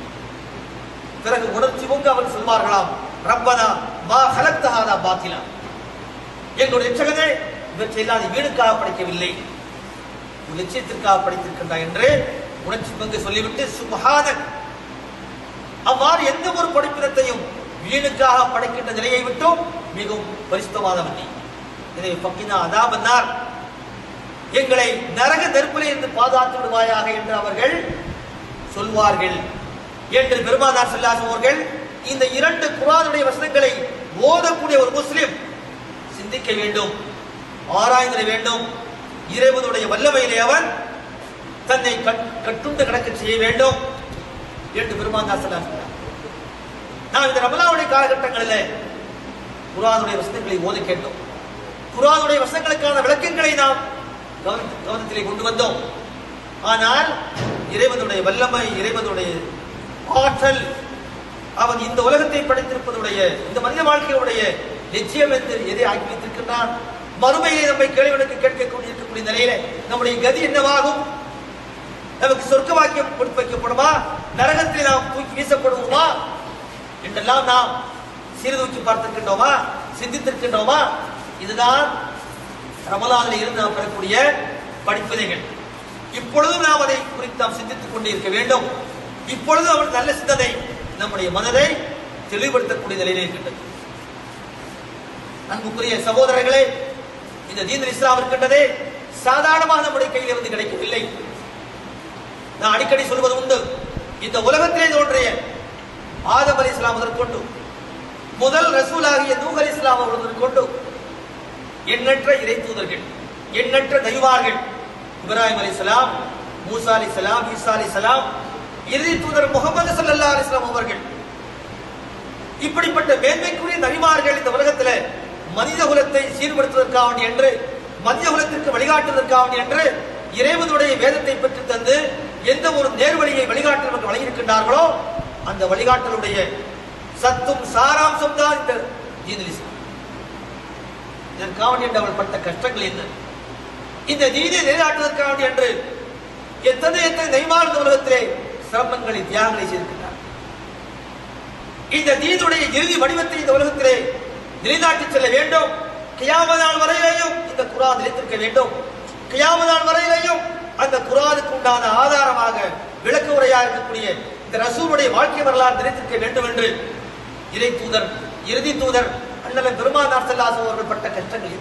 பிறகு உணர்ச்சி பொங்க அவர்கள் சொல்வார்களாம், ரப்பனா மா ஹலக்த ஹாதா பாத்திலா, எங்களுடைய ரட்சகனே இவற்றையெல்லாம் நீ வீணுக்காக படைக்கவில்லை, ஒரு லட்சியத்திற்காக படைத்திருக்கின்றாய் என்று உணர்ச்சி பங்கு சொல்லிவிட்டு சுப்ஹானக், அவ்வாறு எந்த ஒரு படைப்பினத்தையும் வீணுக்காக படைக்கின்ற நிலையை விட்டும் மிகவும் பரிசுத்தமானவன் நீ. இதை பக்கினா அதாபன்னார், எங்களை நரக நெருப்பிலே இருந்து பாதுகாத்து விடுவாயாக என்று அவர்கள் சொல்வார்கள் என்று பெருமானார் ஸல்லல்லாஹு அலைஹி வஸல்லம் அவர்கள் இந்த இரண்டு குர்ஆனுடைய வசனங்களை ஓதக்கூடிய ஒரு முஸ்லிம் சிந்திக்க வேண்டும், ஆராய்ந்திட வேண்டும். இறைவனுடைய வல்லமையிலே அவன் தன்னை கட்டுண்டு கடக்க செய்ய வேண்டும் என்று பெருமானார் ஸல்லல்லாஹு அலைஹி வஸல்லம். நாம் இந்த ரமலானுடைய காலகட்டங்களில் குர்ஆனுடைய வசனங்களை ஓத கேட்டோம். குர்ஆனுடைய வசனங்களுக்கான விளக்கங்களை நாம் கவனத்திலே கொண்டு வந்தோம். ஆனால் இறைவனுடைய வல்லமை, இறைவனுடைய ஆற்றல், அவன் இந்த உலகத்தை படைத்திருப்பதுடைய இந்த மனித வாழ்க்கையுடைய நிச்சயம் என்று எதை ஆக்கி வைத்திருக்கின்றான், மறுமையை நம்மை கேள்விகளுக்கு கேட்கக்கூடிய இருக்கக்கூடிய நிலையில நம்முடைய கதி என்னவாகும், நமக்கு சொர்க்க வாக்கியம் கொடுத்து வைக்கப்படுமா, நரகத்தில் நாம் தூக்கி வீசப்படுவோமா என்றெல்லாம் நாம் சீர்தூக்கி பார்த்திருக்கின்றோமா, சிந்தித்திருக்கின்றோமா? இதுதான் ரமலானில் இருந்து நாம் பெறக்கூடிய படிப்பினைகள். இப்பொழுதும் நாம் அதை குறித்து நாம் சிந்தித்துக் கொண்டே இருக்க வேண்டும். இப்பொழுதும் அவர் நல்ல சிந்தனை நம்முடைய மனதை தெளிவுபடுத்தக்கூடிய நிலையிலே இருக்கின்றது. அன்புக்குரிய சகோதரர்களே, இந்த தீன் இஸ்லாம் இருக்கின்றதே சாதாரணமாக நம்முடைய கையில் இருந்து கிடைக்கவில்லை. நான் அடிக்கடி சொல்வது உண்டு, இந்த உலகத்திலே தோன்றிய ஆதம் அலைஹிஸ்ஸலாம் முதற்கொண்டு முதல் ரசூலாகிய நூஹ் அலைஹிஸ்ஸலாம் அவர்கள் கொண்டு எண்ணற்ற இறை தூதர்கள், எண்ணற்ற தெய்வார்கள், இப்ராஹிம் அலைஹிஸ்ஸலாம், மூசா அலைஹிஸ்ஸலாம், ஈசா அலைஹிஸ்ஸலாம், இறுதி தூதர் முஹம்மது ஸல்லல்லாஹு அலைஹி வஸல்லம் அவர்கள், இப்படிப்பட்ட மேன்மைக்குரிய நபிமார்கள் இந்த உலகத்தில் மனித குலத்தை சீர்படுத்துவதற்காக என்று, மனித குலத்திற்கு வழிகாட்டுவதற்காக என்று இறைவனுடைய வேதத்தை பெற்று தந்து எந்த ஒரு நேர்வழியை வழிகாட்டல் வழங்கியிருக்கின்றார்களோ அந்த வழிகாட்டலுடைய சத்தும் சாராம்சம் தான் இந்த தீன் இஸ்லாம். இதற்காக என்று அவள் பட்ட கஷ்டங்கள் என்ன, இந்த தீனை நிலைநாட்டுவதற்காக என்று எத்தனை எத்தனை நெய்மார்ந்த உலகத்திலே சிரமங்களை தியாகங்களை செய்திருக்கிறார். இந்த தீனுடைய இறுதி வடிவத்தை இந்த உலகத்திலே நிலைநாட்டி செல்ல வேண்டும். கியாமத் நாள் வரையிலேயும் இந்த குர்ஆன் நிலைத்திருக்க வேண்டும். கியாமத் நாள் வரையிலேயும் அந்த குர்ஆனுக்கு உண்டான ஆதாரமாக விளக்க உரையாக இருக்கக்கூடிய இந்த ரசூலுடைய வாழ்க்கை வரலாறு நிலைத்திருக்க வேண்டும் என்று இறை தூதர், இறுதி தூதர் அண்ணல் பெருமானார் ஸல்லல்லாஹு அலைஹி அவர்கள் பட்ட கஷ்டங்கள்,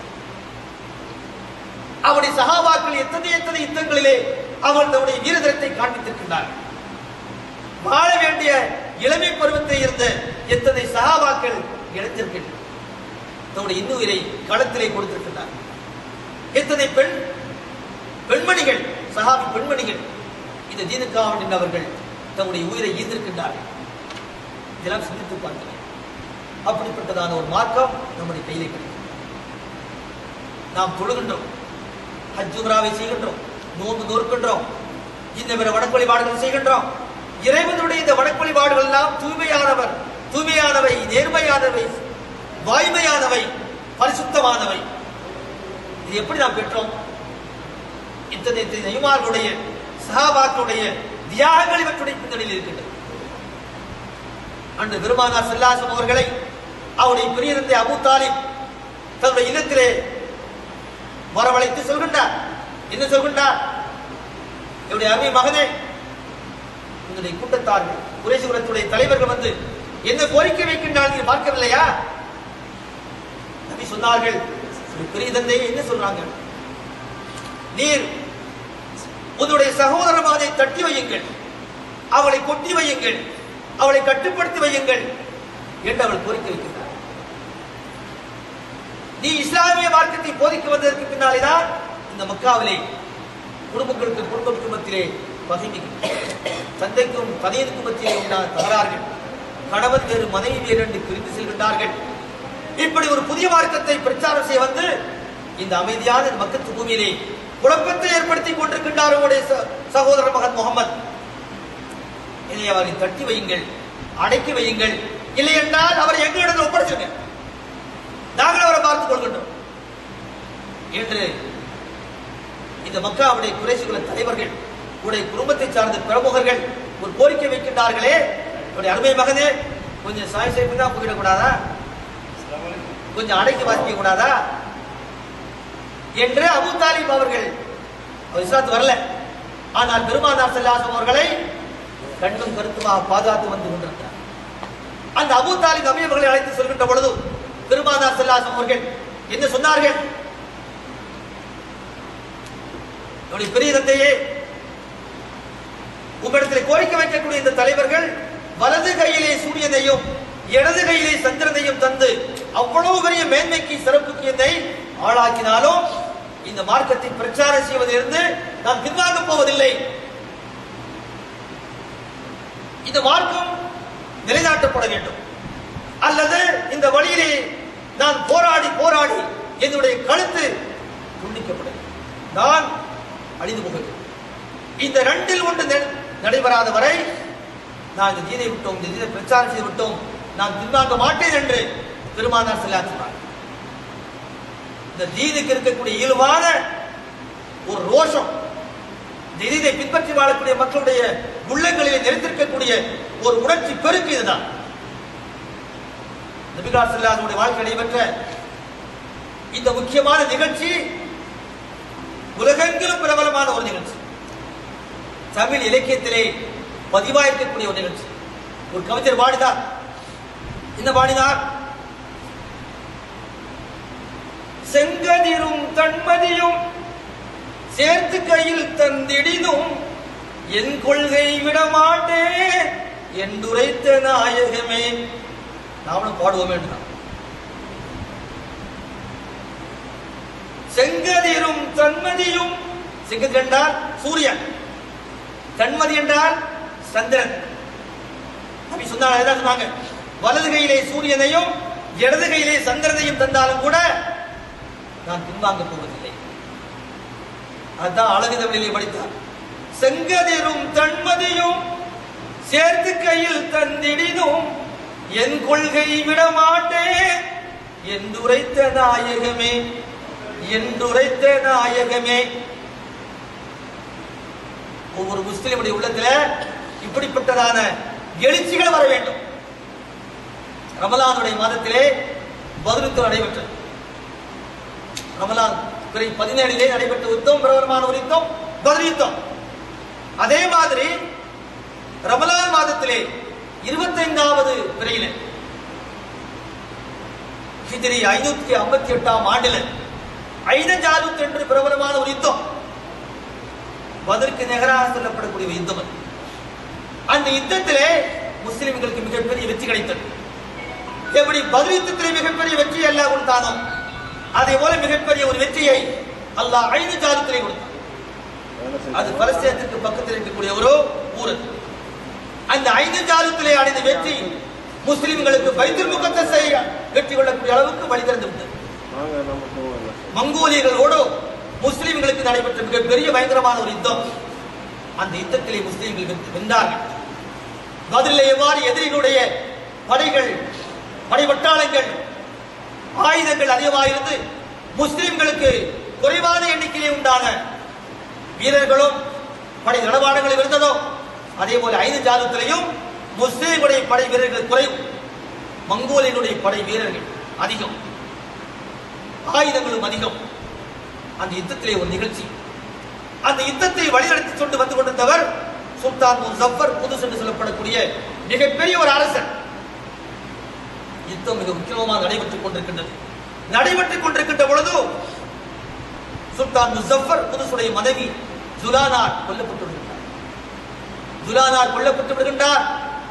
அவருடைய சஹாபாக்கள் எத்தனை எத்தனை யுத்தங்களிலே அவர்கள் தன்னுடைய வீரதரத்தை காண்பித்திருக்கின்றார்கள். வாழ வேண்டிய இளமை பருவத்தை இருந்த எத்தனை சஹாபாக்கள் இளைஞர்கள் தன்னுடைய இன்னுயிரை களத்திலே கொடுத்திருக்கின்றார். எத்தனை பெண் பெண்மணிகள், சஹாபி பெண்மணிகள் இந்த தீனுக்காக நின்றவர்கள் தன்னுடைய உயிரை ஈர்த்திருக்கின்றார்கள். இதெல்லாம் சிந்தித்து பார்க்கிறேன். அப்படிப்பட்டதான ஒரு மார்க்கம் நம்முடைய கையிலே கிடைக்கும். நாம் தொழுகின்றோம், ஹஜ் உம்ராவை செய்கின்றோம், நோன்பு நோற்கின்றோம், இந்த பிற வணக்க வழிபாடுகள் செய்கின்றோம். இறைவனுடைய இந்த வணக்க வழிபாடுகள் எல்லாம் தூய்மையானவர் தூய்மையானவை நேர்மையானவை வாய்மையானவை பரிசுத்தமானவை. இது எப்படி நாம் பெற்றோம்? இத்தனை நபிமார்களுடைய சஹாபாக்களுடைய தியாகங்கள் இவற்றுடைய பின்னணியில் இருக்கின்றது. அன்று பெருமானார் ஸல்லல்லாஹு அலைஹி அவர்களை அவருடைய பெரிய தந்தை அபூ தாலிப் தன்னுடைய இல்லத்திலே வரவழைத்து சொல்கின்றார். என்ன சொல்கின்றார்? என்னுடைய அருமை மகனே, உங்களுடைய கூட்டத்தார்கள் குறைஷ் குலத்துடைய தலைவர்கள் வந்து என்ன கோரிக்கை வைக்கின்றார்கள் நீ பார்க்கவில்லையா? நபி சொன்னார்கள், பெரிய தந்தையை என்ன சொல்றாங்க? நீர் உன்னுடைய சகோதர மகனை தட்டி வையுங்கள், அவளை கொட்டி வையுங்கள், அவளை கட்டுப்படுத்தி வையுங்கள் என்று அவள் கோரிக்கை வைக்கின்றார். நீ இஸ்லாமிய மார்க்கத்தை போதிக்க வந்ததற்கு பின்னாலேதான் இந்த மக்காவிலே குடும்பங்களுக்கு குடும்பத்துக்கு மத்தியிலே பகைமை, தந்தைக்கும் தனையனுக்கும் மத்தியிலே உண்டான தகராறுகள், கணவன் வேறு மனைவி வேறு என்று பிரிந்து செல்கின்றார்கள். இப்படி ஒரு புதிய மார்க்கத்தை பிரச்சாரம் செய்ய வந்து இந்த அமைதியான மக்கத்து பூமியிலே குழப்பத்தை ஏற்படுத்தி கொண்டிருக்கின்றார் உங்களுடைய சகோதர மகன் முகமது. இதை அவரை தட்டி வையுங்கள், அடக்கி வையுங்கள் இல்லை என்றால் அவரை எங்களிடத்தில் ஒப்படைச்சிருங்க, நாங்கள் அவரை பார்த்துக் கொள்கின்றோம் என்று இந்த மக்காவுடைய குறைஷிக்குள்ள தலைவர்கள், உடைய குடும்பத்தை சார்ந்த பிரமுகர்கள் ஒரு கோரிக்கை வைக்கின்றார்களே, என்னுடைய அருமை மகனே கொஞ்சம் சாய் சேப்பு தான் போயிடக்கூடாதா, கொஞ்சம் அடைக்கு வாசிக்க கூடாதா என்று அபூ தாலிப் அவர்கள் இஸ்லாத்து வரல. ஆனால் பெருமானார் ஸல்லல்லாஹு அலைஹி அவர்களை கண்ணும் கருத்துமாக பாதுகாத்து வந்து கொண்டிருக்கிறார். அந்த அபூ தாலிப் நபி அவர்களை அழைத்து சொல்கின்ற பொழுது பெருமானார் ஸல்லல்லாஹு அலைஹி அவர்கள் என்ன சொன்னார்கள்? என்னுடைய பெரிய தந்தையே, உங்களிடத்தில் கோரிக்கை வைக்கக்கூடிய இந்த தலைவர்கள் வலது கையிலே சூரியனையும் இடது கையிலே சந்திரனையும் தந்து அவ்வளவு பெரிய மேன்மைக்கு சிறப்புக்கு என்னை ஆளாக்கினாலும் இந்த மார்க்கத்தை பிரச்சாரம் செய்வதிலிருந்து நான் பின்வாங்க போவதில்லை. இந்த மார்க்கம் நிலைநாட்டப்பட வேண்டும், அல்லது இந்த வழியிலே நான் போராடி போராடி என்னுடைய கழுத்து துண்டிக்கப்படும், நான் அழிந்து போகிறேன். இந்த ரெண்டில் ஒன்று நடைபெறாத வரை நான் இந்த தீனை விட்டோம், இந்த தீனை பிரச்சாரம் செய்து விட்டோம், நான் பின்வாங்க மாட்டேன் என்று பெருமானார் ஸல்லல்லாஹு அலைஹி வஸல்லம். இந்த தீனுக்கு இருக்கக்கூடிய இயல்பான ஒரு ரோஷம், இந்த தீனை பின்பற்றி வாழக்கூடிய மக்களுடைய உள்ளங்களிலே நிறைந்திருக்கக்கூடிய ஒரு உணர்ச்சி பெருக்கு இதுதான். நபிகள் ஸல்லல்லாஹு அலைஹி வஸல்லம் வாழ்க்கை நடைபெற்ற இந்த முக்கியமான நிகழ்ச்சி உலகெங்கிலும் பிரபலமான ஒரு நிகழ்ச்சி, தமிழ் இலக்கியத்திலே பதிவாயிருக்கக்கூடிய ஒரு நிகழ்ச்சி. ஒரு கவிஞர் பாடினார், என்ன பாடினார்? செங்கதிரும் தன்மதியும் சேர்த்து கையில் தந்திடினும் என் கொள்கை விடமாட்டேன் என்றுரைத்த நாயகமே. நாமளும் பாடுவோமே என்றார். செங்கதிரும் தன்மதியும், செங்கதிர் என்றால் சூரியன், தன்மதி என்றால் சந்திரன். அப்படி சொன்னாங்க, வலது கையிலே சூரியனையும் இடது கையிலே சந்திரனையும் தந்தாலும் கூட நான் பின்வாங்க போவதில்லை. அதான் அழகு தமிழிலே படித்தார். செங்கதிரும் தன்மதியும் சேர்த்து கையில் தந்திடினும் என் கொள்கை விடமாட்டேன் என்றுரைத்த நாயகமே, என்றுரைத்த நாயகமே. ஒவ்வொரு முஸ்லிமுடைய உள்ளத்தில் இப்படிப்பட்டதான எழுச்சிகள் வர வேண்டும். ரமலானுடைய மாதத்திலே பத்ர் நடைபெற்றது. ரமலான் பிறை பதினேழிலே நடைபெற்ற யுத்தம் பிரபலமான ஒரு யுத்தம் பத்ர் யுத்தம். அதே மாதிரி ரமலான் மாதத்திலே இருபத்தி ஐந்தாவது பிறையில ஹிஜ்ரி ஐநூத்தி ஐம்பத்தி எட்டாம் ஆண்டுல ஐன ஜாலுத் என்று பிரபலமான ஒரு யுத்தம், பத்ருக்கு நிகராக சொல்லப்படக்கூடிய யுத்தம். அந்த யுத்தத்திலே முஸ்லிம்களுக்கு மிகப்பெரிய வெற்றி கிடைத்தது. எப்படி பத்ர் யுத்தத்திலே மிகப்பெரிய வெற்றி அல்லாஹ் கொடுத்தானோ அதே போல மிகப்பெரிய ஒரு வெற்றியை அல்லாஹ் ஐன ஜாலுத்திலே கொடுத்தான். அது பலஸ்தீனத்திற்கு பக்கத்தில் இருக்கக்கூடிய ஒரு ஊர். அந்த ஐன ஜாலுத்திலே அடைந்த வெற்றி முஸ்லிம்களுக்கு பைத்துல் முகத்தஸை வெற்றி கொள்ளக்கூடிய அளவுக்கு வழி திறந்து விட்டது. மங்கோலியர்களோடு முஸ்லிம்களுக்கு நடைபெற்ற மிகப்பெரிய பயங்கரமான ஒரு யுத்தம். அந்த யுத்தத்திலே முஸ்லிம்கள் வென்றார்கள். பதிலே எவ்வாறு எதிரிகளுடைய படைகள், படை வட்டாளங்கள், ஆயுதங்கள் அதிகமாயிருந்து முஸ்லிம்களுக்கு குறைவான எண்ணிக்கையிலே உண்டான வீரர்களும் படை நடமாடங்களும் இருந்ததோ அதே போல ஐந்து ஜாதத்திலையும் முஸ்லிம்களுடைய படை வீரர்கள் குறைவு, மங்கோலியனுடைய படை வீரர்கள் அதிகம், ஆயுதங்களும் அதிகம். அந்த யுத்தத்திலே ஒரு நிகழ்ச்சி, அந்த யுத்தத்தை வழிநடத்தி கொண்டு வந்து கொண்டிருந்தவர் சுல்தான் முஸஃபர் குதுஸ் என்று சொல்லப்படக்கூடிய மிகப்பெரிய ஒரு அரசர். யுத்தம் மிக முக்கியமாக நடைபெற்றுக் கொண்டிருக்கின்றது. நடைபெற்றுக் கொண்டிருக்கின்ற பொழுது சுல்தான் முஸஃபர் குதுஸுடைய மனைவி ஜுலானார் கொல்லப்பட்டு விடுகின்றார். ஜுலானார் கொல்லப்பட்டு விடுகின்றார்.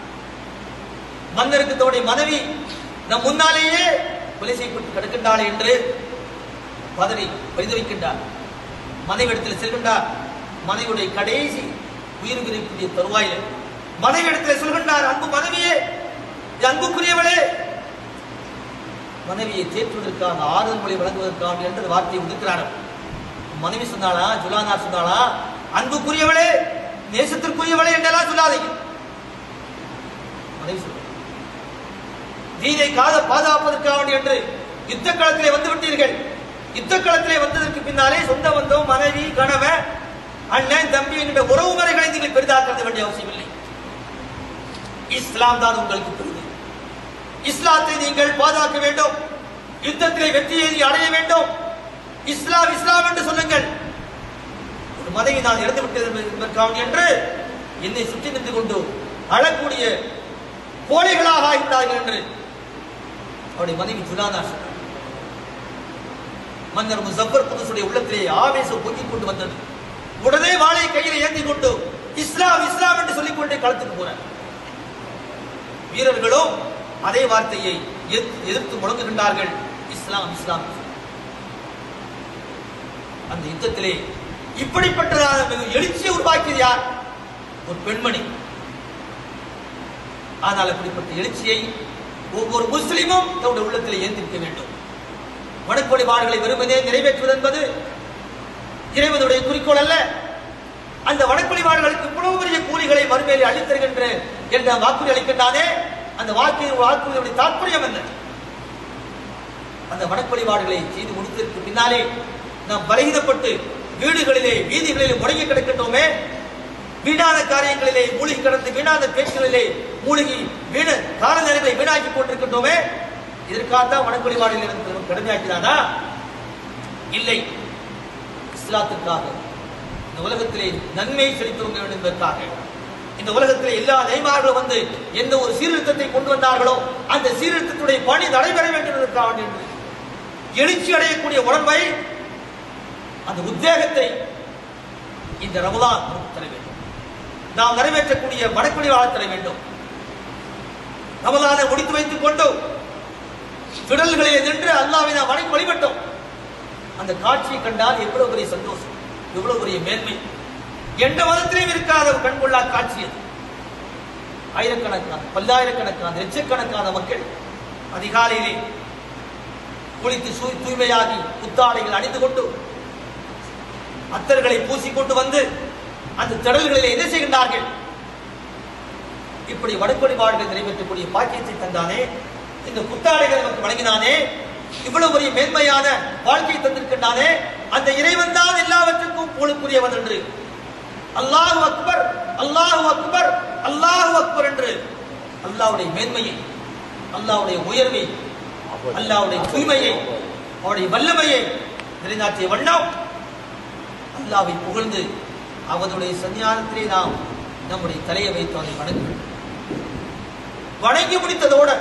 மன்னருக்கு தன்னுடைய மனைவி நம் முன்னாலேயே கொலை செய்யப்பட்டு கிடக்கின்றாள் என்று பதறி பரிதவிக்கின்றார். மனைவி இடத்தில் செல்கின்றார். மனைவியுடைய கடைசி உயிர் விரிக்கூடிய தருவாயில மனைவி இடத்தில் சொல்கின்றார், அன்பு மனைவியே, அன்புக்குரியவளே, மனைவியை தேற்றுவதற்கான ஆறுதல் மொழி வழங்குவதற்கான என்ற வார்த்தையை உதிர்க்கிறார். மனைவி சொன்னாளா, ஜுலானார் சொன்னாளா, அன்புக்குரியவளே, நேசத்திற்குரியவளே என்றெல்லாம் சொல்லாதீங்க. மனைவி சொல்ல தீனை காத பாதுகாப்பதற்காக என்று யுத்த களத்திலே வந்து விட்டீர்கள். யுத்த களத்திலே வந்ததற்கு பின்னாலே சொந்த பந்தம், மனைவி, கணவன், அண்ணன், தம்பி என்கிற உறவு முறைகளை நீங்கள் பெரிதாக்க வேண்டிய அவசியம் இல்லை. இஸ்லாம் தான் உங்களுக்கு பெரிது. இஸ்லாத்தை நீங்கள் பாதுகாக்க வேண்டும். யுத்தத்திலே வெற்றியை அடைய வேண்டும். இஸ்லாம் இஸ்லாம் என்று சொல்லுங்கள். ஒரு மனைவி நான் இறந்து விட்டது என்று என்னை சுற்றி நின்று கொண்டு அழக்கூடிய கோழைகளாக ஆகிவிட்டார்கள் என்று அவருடைய மனைவி ஜுலானா சொன்னார். மன்னர் முஸஃபர் குதுஸுடைய உள்ளத்திலே ஆவேசம் பொங்கிக் கொண்டு வந்தது. உடனே வாளை கையில் ஏந்தி கொண்டு இஸ்லாம் இஸ்லாம் என்று சொல்லிக் கொண்டே களத்துக்கு போனார். வீரர்களும் அதே வார்த்தையை எதிர்த்து முழங்குகின்றார்கள், இஸ்லாம் இஸ்லாம். அந்த யுத்தத்திலே இப்படிப்பட்டதான எழுச்சியை உருவாக்கியது யார்? ஒரு பெண்மணி. ஆனால் அப்படிப்பட்ட எழுச்சியை ஒவ்வொரு முஸ்லிமும் தன்னுடைய உள்ளத்தில் ஏந்திருக்க வேண்டும். வணக்க வழிபாடுகளை வெறுமனே நிறைவேற்றுவது என்பது இறைவனுடைய குறிக்கோள் அல்ல. அந்த வணக்க வழிபாடுகளுக்கு இவ்வளவு பெரிய கூலிகளை மறுமையிலே அளித்தருகின்ற என்ற வாக்குறுதி அளிக்கின்றானே, அந்த வாக்கு வாக்குறுதியுடைய தாற்பயம் என்ன? அந்த வணக்க வழிபாடுகளை செய்து முடித்ததற்கு பின்னாலே நாம் பலகீனப்பட்டு வீடுகளிலே வீதிகளிலே முடங்கி கிடக்கட்டோமே, வீணான காரியங்களிலே மூழ்கி கிடந்து வீணான பேச்சுகளிலே மூழ்கி வீண கால நேரங்களை வீணாக்கி கொண்டிருக்கின்றோமே, இதற்காகத்தான் வணக்க வழிபாடுகள் கடுமையாக்கிறானா? இல்லை, இஸ்லாத்திற்காக, இந்த உலகத்திலே நன்மையை செலுத்த வேண்டும் என்பதற்காக, இந்த உலகத்திலே எல்லா நெய்மார்களும் வந்து எந்த ஒரு சீர்திருத்தத்தை கொண்டு வந்தார்களோ அந்த சீர்திருத்தத்துடைய பணி நடைபெற வேண்டும் என்பதற்காக என்று எழுச்சி அடையக்கூடிய உணர்வை, அந்த உத்வேகத்தை இந்த ரமலான் தர வேண்டும். நாம் நிறைவேற்றக்கூடிய வணக்க வாழ தர வேண்டும். ரமலானை முடித்து வைத்துக் கொண்டு விடல்களிலே நின்று அல்லாஹ்வை நாம் வணங்கி வழிபட்டோம். அந்த காட்சியை கண்டால் எவ்வளவு பெரிய சந்தோஷம், எவ்வளவு பெரிய மேன்மை! எந்த மதத்திலையும் இருக்காத ஒரு கண்கொள்ளா காட்சி அது. ஆயிரக்கணக்கான பல்லாயிரக்கணக்கான லட்சக்கணக்கான மக்கள் அதிகாலையிலே குளித்து தூய்மையாகி புத்தாடைகள் அணிந்து கொண்டு அத்தர்களை பூசிக்கொண்டு வந்து அந்த திடல்களிலே என்ன செய்கின்றார்கள்? இப்படி வணக்க வழிபாடுகள் நிறைவேற்றக்கூடிய பாக்கியத்தை தந்தானே, இந்த புத்தாடைகள் நமக்கு வழங்கினானே, இவ்வளவு பெரிய மேன்மையான வாழ்க்கையை தந்திருக்கின்றானே, அந்த இறைவன் தான் எல்லாவற்றுக்கும் புகழுக்குரியவன் என்று அல்லாஹு அக்பர் அல்லாஹு அக்பர் அல்லாஹு அக்பர் என்று அல்லாஹ்வுடைய மேன்மையை, அல்லாஹ்வுடைய உயர்வை, அல்லாஹ்வுடைய தூய்மையை, அவருடைய வல்லமையை நிலைநாட்டிய வண்ணம் அல்லாஹ்வை புகழ்ந்து அவனுடைய சன்னியானத்திலே நாம் நம்முடைய தலையை வைத்து அவனை வணங்கி வணங்கி முடித்ததோடு,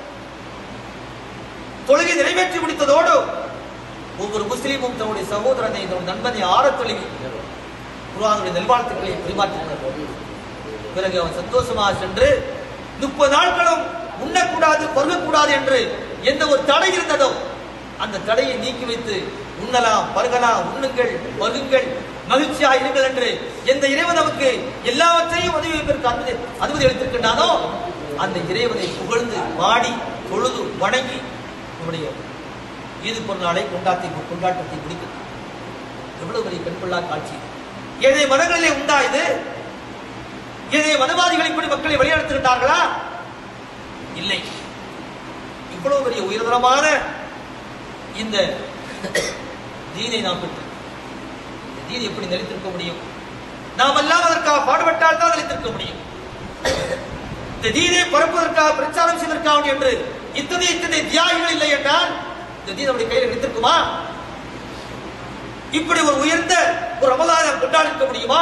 தொழுகை நிறைவேற்றி முடித்ததோடு, ஒவ்வொரு முஸ்லீமும் தன்னுடைய சகோதரனை, தன்னுடைய நண்பனை ஆற தொழுகி குர்ஆனுடைய நல்வாழ்த்துக்களை பரிமாற்றினார். பிறகு அவன் சந்தோஷமாக சென்று முப்பது நாட்களும் உண்ணக்கூடாது பருகக்கூடாது என்று எந்த ஒரு தடை இருந்ததோ அந்த தடையை நீக்கி வைத்து உண்ணலாம், பருகலாம், உண்ணுங்கள், பருகுங்கள், மகிழ்ச்சியாக இருங்கள் என்று எந்த இறைவன் நமக்கு எல்லாவற்றையும் உதவி வைப்பதற்கு அனுமதி அனுமதி அளித்திருக்கின்றானோ அந்த இறைவனை புகழ்ந்து பாடி தொழுது வணங்கி நம்முடைய ஈது பொருளாளை கொண்டாட்டி கொண்டாட்டத்தை முடிக்கிறது. எவ்வளவு பெரிய கண்கொள்ளா காட்சி! ஏழை மதங்களிலே உண்டா இது? ஏழை மதவாதிகள் இப்படி மக்களை வழிநடத்துகின்றார்களா? இல்லை. இவ்வளவு பெரிய உயர்தரமான இந்த தீனை நாம் பெற்று தீன் எப்படி நிலைத்திருக்க முடியும்? நாம் எல்லாம் அதற்காக பாடுபட்டால் தான் நிலைத்திருக்க முடியும். இந்த தீனை பரப்புவதற்காக பிரச்சாரம் செய்வதற்காக என்று இத்தனை இத்தனை தியாகிகள் இல்லை என்றால் இந்த தீன் நம்முடைய கையில் நிலைத்திருக்குமா? இப்படி ஒரு உயர்ந்த ஒரு ரமலானை கொண்டாடிருக்க முடியுமா?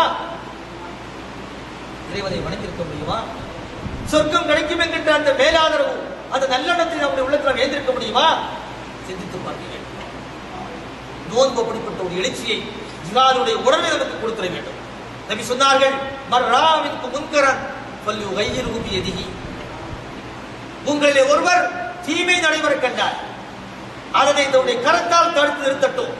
இறைவனை வணங்கியிருக்க முடியுமா? சொர்க்கம் கிடைக்கும் என்கின்ற அந்த மேலாதரவு, அந்த நல்லெண்ணத்தை நம்முடைய உள்ளத்தில் ஏந்திருக்க முடியுமா? சிந்தித்து பார்க்க வேண்டும். நோன்பு அப்படிப்பட்ட ஒரு எழுச்சியை, ஜிஹாதுடைய உணர்வை நமக்கு கொடுத்திட வேண்டும். நபி சொன்னார்கள், மர்ராவிற்கு முன்கரன் பல்லு கையில் ஊபியதிகி, உங்களிலே ஒருவர் தீமை நடைபெற கண்டார், அதனை தன்னுடைய கரத்தால் தடுத்து நிறுத்தட்டும்.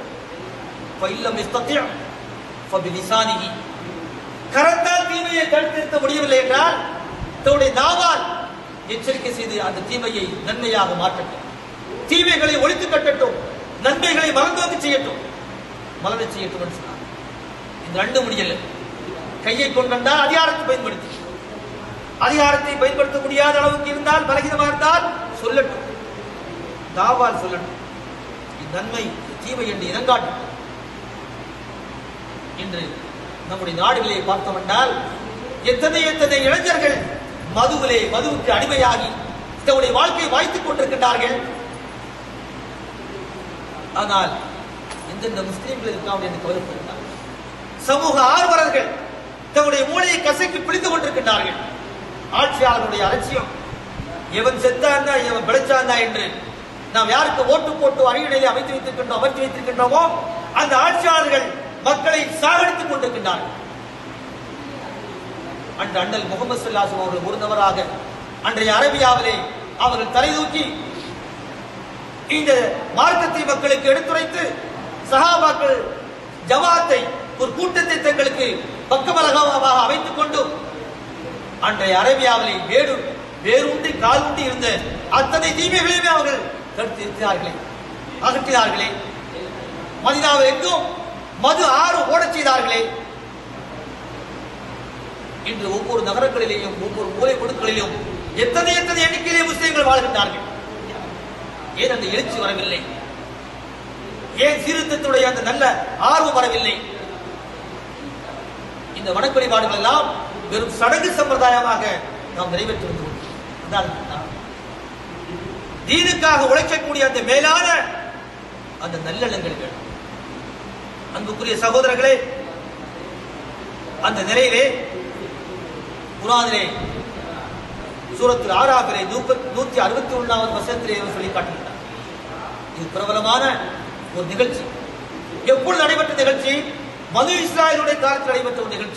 கரத்தால் தீமையை தடுத்து நிறுத்த முடியவில்லை என்றால் தன்னுடைய நாவால் எச்சரிக்கை செய்து அந்த தீமையை நன்மையாக மாற்றட்டும், தீமைகளை ஒழித்து கட்டட்டும், நன்மைகளை மறந்தோக்கு செய்யட்டும், மலர செய்யட்டும் என்று சொன்னார். இந்த ரெண்டு முடியல. கையை கொண்டால் அதிகாரத்தை பயன்படுத்தி, அதிகாரத்தை பயன்படுத்த முடியாத அளவுக்கு இருந்தால், பலகீனமாக இருந்தால் சொல்லட்டும், தாவால் சொல்லட்டும், நன்மை தீமை என்று இனங்காட்டும். இன்று நம்முடைய நாடுகளை பார்த்தோம் என்றால் எத்தனை எத்தனை இளைஞர்கள் மதுவிலே மதுவுக்கு அடிமையாகி தன்னுடைய வாழ்க்கையை வாய்த்துக் கொண்டிருக்கின்றார்கள். ஆனால் எந்தெந்த முஸ்லீம்கள் இருக்காங்க என்று கவலைப்படுகிறார். சமூக ஆர்வலர்கள் தன்னுடைய மூளையை கசக்கி பிடித்துக் கொண்டிருக்கின்றார்கள். ஆட்சியாளர்களுடைய அலட்சியம், எவன் செத்தாந்தா எவன் பிழைச்சாந்தா என்று நாம் யாருக்கு ஓட்டு போட்டு அரியணையை அமைத்து வைத்திருக்கின்றோம் அமர்த்தி வைத்திருக்கின்றோமோ அந்த ஆட்சியாளர்கள் மக்களை சாகடித்துக் கொண்டிருக்கின்றார்கள். அன்று அண்ணல் முகமது ஸல்லல்லாஹு அலைஹி வஸல்லம் அவர்கள் ஒரு நபராக அன்றைய அரபியாவிலே அவர்கள் தலை தூக்கி இந்த மார்க்கத்தை மக்களுக்கு எடுத்துரைத்து சஹாபாக்கள் ஜமாத்தை ஒரு கூட்டத்தை தங்களுக்கு பக்கபலகமாக அமைத்துக் கொண்டு அன்றைய அரபியாவிலே வேடு வேரூன்றி காலூன்றி இருந்த அத்தனை தீமைகளையுமே அவர்கள் தடுத்திருக்கிறார்களே, அகற்றினார்களே. மதீனாவில் எங்கும் மது ஆறு ஓடச் செய்தார்களே. இன்று ஒவ்வொரு நகரங்களிலேயும் ஒவ்வொரு மூலை முடுக்களிலும் எத்தனை எத்தனை எண்ணிக்கையிலே முஸ்லிம்கள் வாழ்கின்றார்கள். ஏன் அந்த எழுச்சி வரவில்லை? ஏன் சீர்திருத்தத்துடைய அந்த நல்ல ஆர்வம் வரவில்லை? இந்த வணக்க வழிபாடுகள் எல்லாம் வெறும் சடங்கு சம்பிரதாயமாக நாம் நிறைவேற்றி வந்தோம். தீனுக்காக உழைக்கக்கூடிய அந்த மேலான அந்த நல்லெண்ணங்கள் வேண்டும். அன்புக்குரிய சகோதரர்களே, அந்த நிலையிலே குர்ஆனிலே சூரத்துல் ஆராஃபிலே நூற்றி அறுபத்தி ஒன்றாவது வசனத்திலே சொல்லி காட்டுகிறார். இது பிரபலமான ஒரு நிகழ்ச்சி. எப்பொழுது நடைபெற்ற நிகழ்ச்சி? பனு இஸ்ராயேலுடைய காலத்தில் நடைபெற்ற ஒரு நிகழ்ச்சி.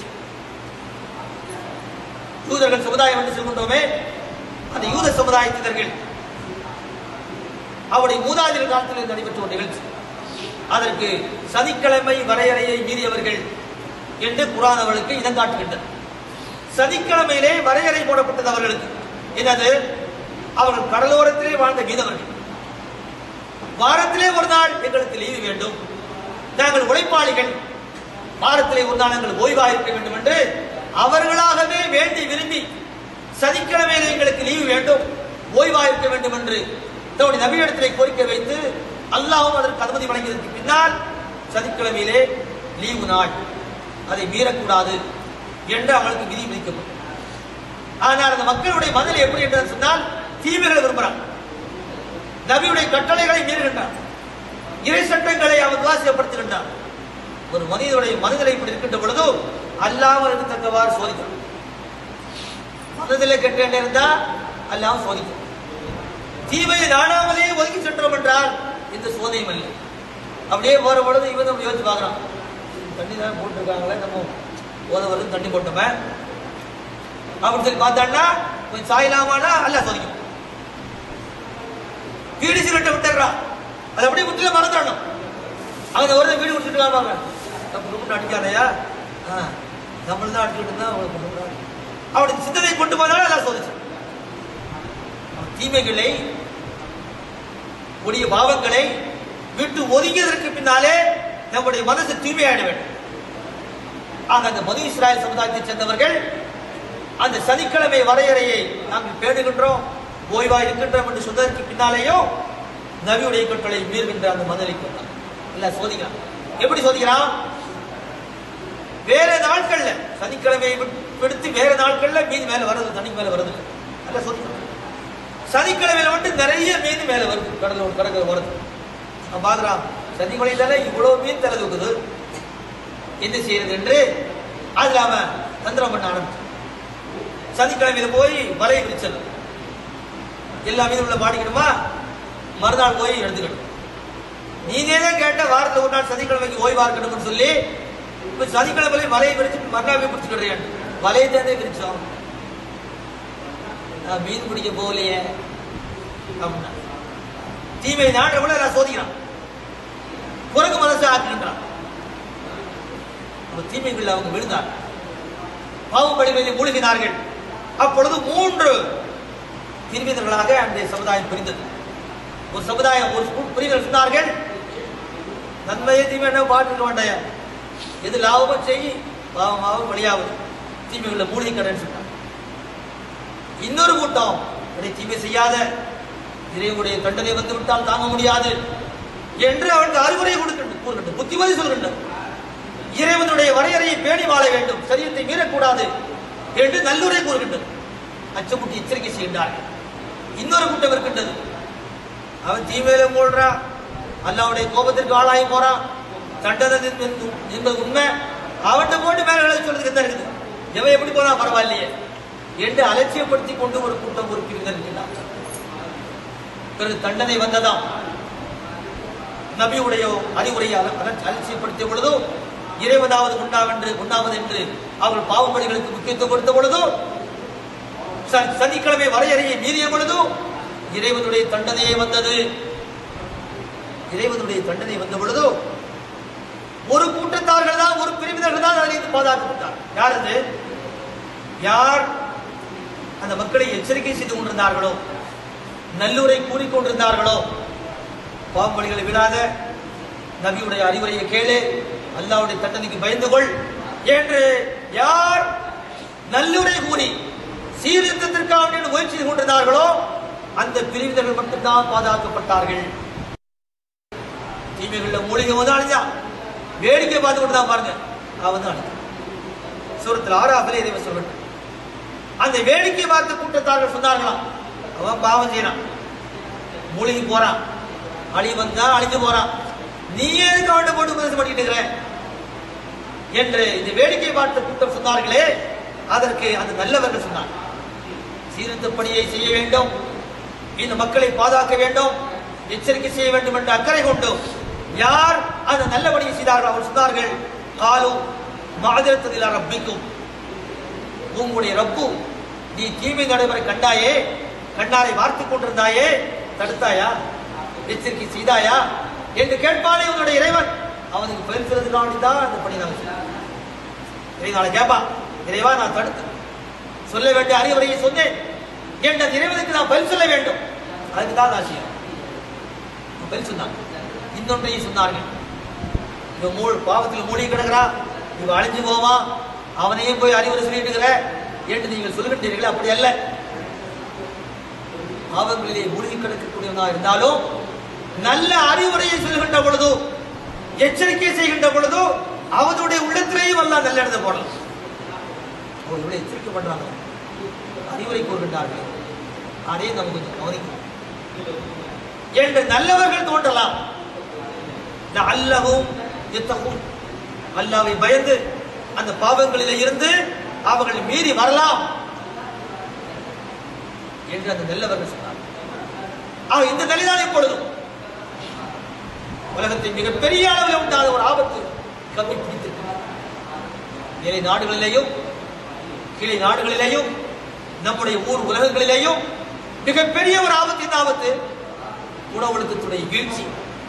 யூதர்கள் சமுதாயம் என்று சொல்கின்றோமே, அந்த யூத சமுதாயத்தினர்கள் அவருடைய மூதாதையர் காலத்தில் நடைபெற்ற ஒரு நிகழ்ச்சி. அதற்கு சனிக்கிழமை வரையறையை மீறியவர்கள் என்று குர்ஆன் அவர்களுக்கு இனம் காட்டுகின்றது. சனிக்கிழமையிலே வரையறை போடப்பட்டது அவர்களுக்கு. என்னது? அவர்கள் கடலோரத்திலே வாழ்ந்த மீனவர்கள். வாரத்திலே ஒரு நாள் எங்களுக்கு லீவு வேண்டும், நாங்கள் உழைப்பாளிகள், வாரத்திலே ஒரு நாள் எங்கள் ஓய்வாக இருக்க வேண்டும் என்று அவர்களாகவே வேண்டி விரும்பி சனிக்கிழமையிலே எங்களுக்கு லீவு வேண்டும், ஓய்வாக இருக்க வேண்டும் என்று தன்னுடைய நபியிடத்திலே கோரிக்கை வைத்து அல்லாஹ்வும் அதற்கு அனுமதி வழங்கியதற்கு பின்னால் சனிக்கிழமையிலே லீவு நாள், அதை மீறக்கூடாது என்று அவர்களுக்கு விதி விதிக்கப்படும். ஆனால் அந்த மக்களுடைய பதில் எப்படி என்று சொன்னால், தீமைகளை விரும்புகிறார், நபியுடைய கட்டளைகளை மீறுகின்றார், இறை சட்டங்களை அவர் வாசியப்படுத்துகின்றார். ஒரு மனிதனுடைய மனதிலை இப்படி இருக்கின்ற பொழுது அல்லாமல் தக்கவாறு சோதிக்கும். மனதிலே கெட்ட இருந்தா அல்லாமல் சோதிக்கும். தீமையை நாடாமலே ஒதுக்கி சென்றோம் என்றால் இந்த சோதனையும் இல்லை. அப்படியே போற பொழுது இவன் நம்ம யோசிச்சு பார்க்கலாம், தண்ணி தான் போட்டிருக்காங்களே, நம்ம போத வருது தண்ணி போட்டோமே அப்படின்னு சொல்லி பார்த்தான்னா கொஞ்சம் சாயலாமானா அல்ல சோதிக்கும். வீடு சிகரெட்டை விட்டுறான், அதை அப்படியே முற்றில மறந்துடணும். அவங்க ஒரு வீடு குடிச்சிட்டு இருக்காங்க, நம்ம அடிக்காதையா நம்மள தான் அடிச்சுட்டு இருந்தா அப்படி சிந்தனை கொண்டு போனாலும் எல்லாம் சோதிச்சு. தீமைகளை கொடிய பாவங்களை விட்டு ஒதுங்கியதற்கு பின்னாலே நம்முடைய மனசு தூய்மையாயிட வேண்டும். ஆக அந்த பனு இஸ்ராயேல் சமுதாயத்தை சேர்ந்தவர்கள் அந்த சனிக்கிழமை வரையறையை நாங்கள் பேணுகின்றோம், ஓய்வா இருக்கின்றோம் என்று சொன்னதற்கு பின்னாலேயும் நபியுடைய கட்டளை மீறுகின்ற அந்த மனதை கொண்டார். இல்ல சோதிக்கிறான். எப்படி சோதிக்கிறான்? வேற நாட்கள்ல சனிக்கிழமையை விடுத்து வேற நாட்கள்ல மீன் மேல வருது, தண்ணிக்கு மேல வருது. அல்ல சோதிக்கிறான். சனிக்கிழமையில மட்டும் நிறைய மீன் மேல வருது, கடலோட கடற்கரை வருது. அவன் பாக்குறான், சனிக்கிழமையில இவ்வளவு மீன் தலை தூக்குது, என்ன செய்யறது என்று அதுல அவன் தந்திரம் பண்ண ஆரம்பிச்சு. சனிக்கிழமையில போய் வலையை விரிச்சது, எல்லா மீனும் உள்ள மாடிக்கணுமா, மறுநாள் போய் எடுத்துக்கணும். நீங்க தான் கேட்ட வாரத்தில் ஒரு நாள் சனிக்கிழமைக்கு ஓய்வா இருக்கணும்னு சொல்லி இப்ப சனிக்கிழமை வலையை விரிச்சு மறுநாள் போய் பிடிச்சுக்கிறேன். வலையை தானே விரிச்சோம், மீன் பிடிக்க போகலையே அப்படின்னா தீமை நாட்டை கூட நான் சோதிக்கிறான், குரங்கு மனசை ஆக்குகின்றான். தீமைகள் அவங்க விழுந்தார், பாவம் படிமையில் மூழ்கினார்கள். அப்பொழுது மூன்று பிரிவினர்களாக அந்த சமுதாயம் பிரிந்தது. ஒரு சமுதாயம் ஒரு பிரிவினர் சொன்னார்கள், நன்மையை தீமை என்ன பாட்டு வேண்டாய, எது லாபமோ செய்ய பாவமாகவும் வழியாவது தீமைகளை மூழ்கி கடன்னு சொன்னார். இன்னொரு கூட்டம் தீமை செய்யாத இறைவனுடைய தண்டனை வந்து விட்டால் தாங்க முடியாது என்று அவனுக்கு அறிவுரை கொடுக்கின்ற புத்திமதி சொல்கின்ற இறைவனுடைய வரையறையை பேணி வாழ வேண்டும், சரியத்தை மீறக்கூடாது என்று நல்லுரை கூறுகின்றது. அச்சமுட்டி எச்சரிக்கை செய்கின்றார்கள். இன்னொரு கூட்டம் இருக்கின்றது, அவன் தீமையில போடுறா, அல்லாவுடைய கோபத்திற்கு ஆளாகி போறான், தண்டனை என்பது உண்மை, அவன்கிட்ட போட்டு மேல எழுத சொல்றதுக்கு என்ன இருக்குது, எவன் எப்படி போனா பரவாயில்லையே என்று அலட்சியப்படுத்தி கொண்டு ஒரு கூட்டம் ஒரு பிரிவினர் இருக்கின்றார். பிறகு தண்டனை வந்ததாம். நபியுடைய அறிவுரையை அலட்சியப்படுத்திய பொழுதோ, இறைவனாவது உண்டாவென்று உண்டாவது என்று அவர்கள் பாவப்படிகளுக்கு முக்கியத்துவம் கொடுத்த பொழுதோ, சனிக்கிழமை வரையறையை மீறிய பொழுதோ இறைவனுடைய தண்டனையே வந்தது. இறைவனுடைய தண்டனை வந்த பொழுதோ ஒரு கூட்டத்தார்கள் தான், ஒரு பிரிவினர்கள் தான் அதிலிருந்து பாதுகாக்கப்பட்டார். யார் அது? யார் அந்த மக்களை எச்சரிக்கை செய்து கொண்டிருந்தார்களோ, நல்லுரை கூறிக்கொண்டிருந்தார்களோ, பாவப்படிகளை விடாத, நபியுடைய அறிவுரையை கேளு, அல்லாஹ்வுடைய தண்டனைக்கு பயந்து கொள் என்று யார் நல்லுரை கூறி சீர்திருத்தத்திற்காக முயற்சி செய்து கொண்டிருந்தார்களோ அந்த பிரிவினர்கள் மட்டும்தான் பாதுகாக்கப்பட்டார்கள். தீமைகள்ல மூலிகை வந்து அழிஞ்சா வேடிக்கை பார்த்து கொண்டு தான் பாருங்க, அவன் தான் அழிஞ்சான். சூரத்தில் ஆறாவது இதை சொல்றேன். அந்த வேடிக்கை பார்த்த கூட்டத்தார்கள் சொன்னார்களாம், அவன் பாவம் செய்யறான், மூலிகை போறான், அழி வந்தா அழிஞ்சு போறான், நீ எதுக்கு அவன் போட்டு முயற்சி பண்ணிட்டு இருக்கிற என்று இந்த வேடிக்கை பார்த்த கூட்டம் சொன்னார்களே, அதற்கு அந்த நல்லவர்கள் சொன்னார், சீர்திருத்த பணியை செய்ய வேண்டும், இந்த மக்களை பாதுகாக்க வேண்டும், எச்சரிக்கை செய்ய வேண்டும் என்ற அக்கறை கொண்டு யார் அந்த நல்ல பணியை செய்தார்கள் அவர் சொன்னார்கள், காலும் மாதிரத்தில் ரப்பிக்கும், உங்களுடைய ரப்பு நீ தீமை நடைமுறை கண்டாயே, கண்ணாரை வார்த்து கொண்டிருந்தாயே, தடுத்தாயா, எச்சரிக்கை செய்தாயா என்று கேட்பானே உன்னுடைய இறைவன், அவனுக்கு பயிர் செய்வதற்காக தான் அந்த பணி நான் செய்ய கேட்பான், இறைவா நான் தடுத்து சொல்ல வேண்டிய அறிவுரையை சொன்னேன் என்ற இறைவனுக்கு நான் பதில் சொல்ல வேண்டும், அதுக்கு தான் நான் செய்யணும் பதில் சொன்னாங்க. இன்னொன்றையும் சொன்னார்கள், இவன் மூ பாவத்தில் மூழ்கி கிடக்கிறா, இவன் அழிஞ்சு போவா, அவனையும் போய் அறிவுரை சொல்லிட்டு இருக்கிற என்று நீங்கள் சொல்லுகின்றீர்களே, அப்படி அல்ல, பாவங்களிலே மூழ்கி கிடக்கக்கூடியவனா இருந்தாலும் நல்ல அறிவுரையை சொல்லுகின்ற பொழுதோ, எச்சரிக்கை செய்கின்ற பொழுதோ அவனுடைய உள்ளத்திலேயும் அல்ல நல்ல இடத்தை போடலாம். அவர்களுடைய எச்சரிக்கை பண்றாங்க, அறிவுரை கூறுகின்றார்கள், அதே நம்ம கொஞ்சம் கவனிக்கும் என்று நல்லவர்கள் தோன்றலாம். அல்லவும் அல்லாவை பயந்து அந்த பாவங்களிலே இருந்து அவர்கள் மீறி வரலாம் என்று அந்த நல்லவர்கள் சொன்னார். இந்த நிலைதான் இப்பொழுதும் உலகத்தின் மிகப்பெரிய அளவில் உண்டான ஒரு ஆபத்து கம்மி பிடித்திருக்கிறது. மேலை நாடுகளிலேயும் கீழே நாடுகளிலேயும் நம்முடைய ஊர் உலகங்களிலேயும் மிகப்பெரிய ஒரு ஆபத்து. இந்த ஆபத்து உணவொழுக்கத்துடைய வீழ்ச்சி.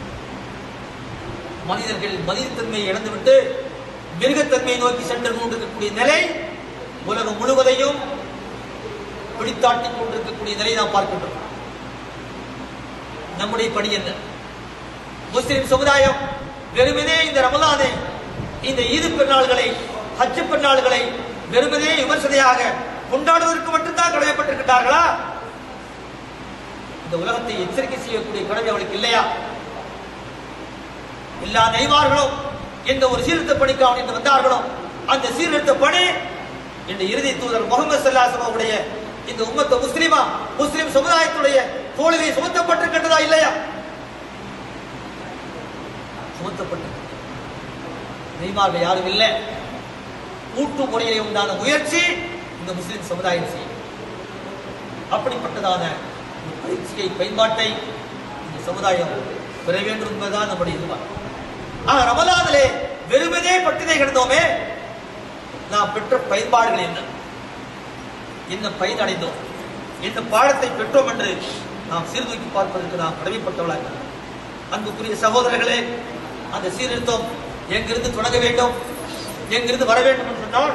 மனிதர்கள் மனிதத்தன்மையை இழந்துவிட்டு மிருகத்தன்மையை நோக்கி சென்று கொண்டிருக்கக்கூடிய நிலை உலகம் முழுவதையும் பிடித்தாட்டிக் கொண்டிருக்கக்கூடிய நிலையை நாம் பார்க்கின்றோம். நம்முடைய பணி என்ன? முஸ்லிம் சமுதாயம் வெறுமனே இந்த ரமலானை, இந்த ஈது பெருநாள்களை, ஹஜ் பெருநாள்களை வெறுமனே விமர்சனையாக கொண்டாடுவதற்கு மட்டும்தான் கடமைப்பட்டிருக்கிறார்களா? இந்த உலகத்தை எச்சரிக்கை செய்யக்கூடிய கடமை அவளுக்கு இல்லையா? எல்லா நெய்மார்களும் எந்த ஒரு சீர்திருத்த பணிக்காக என்று வந்தார்களோ அந்த சீர்திருத்த பணி இந்த இறுதி தூதர் முகமது ஸல்லல்லாஹு அலைஹி வஸல்லம் உடைய இந்த உம்மத்து முஸ்லிமா முஸ்லிம் சமுதாயத்துடைய தோளிலே சுமத்தப்பட்டிருக்கின்றதா இல்லையா? சுமத்தப்பட்டு நெய்மார்கள் யாரும் இல்லை. கூட்டு முறையிலே உண்டான முயற்சி இந்த முஸ்லிம் சமுதாயம் செய்யும். அப்படிப்பட்டதான பயிற்சியை பயன்பாட்டை இந்த சமுதாயம் பெற வேண்டும் என்பதுதான் நம்முடைய எதிர்பார்ப்பு. ஆக ரமலானிலே வெறுமனே பட்டினை கிடந்தோமே, நாம் பெற்ற பயன்பாடுகள் என்ன, என்ன பயன் அடைந்தோம், என்ன பாடத்தை பெற்றோம் என்று நாம் சீர்தூக்கி பார்ப்பதற்கு நாம் கடமைப்பட்டவர்களாக. அன்புக்குரிய சகோதரர்களே, அந்த சீர்திருத்தம் எங்கிருந்து தொடங்க வேண்டும், எங்கிருந்து வர வேண்டும் என்று சொன்னால்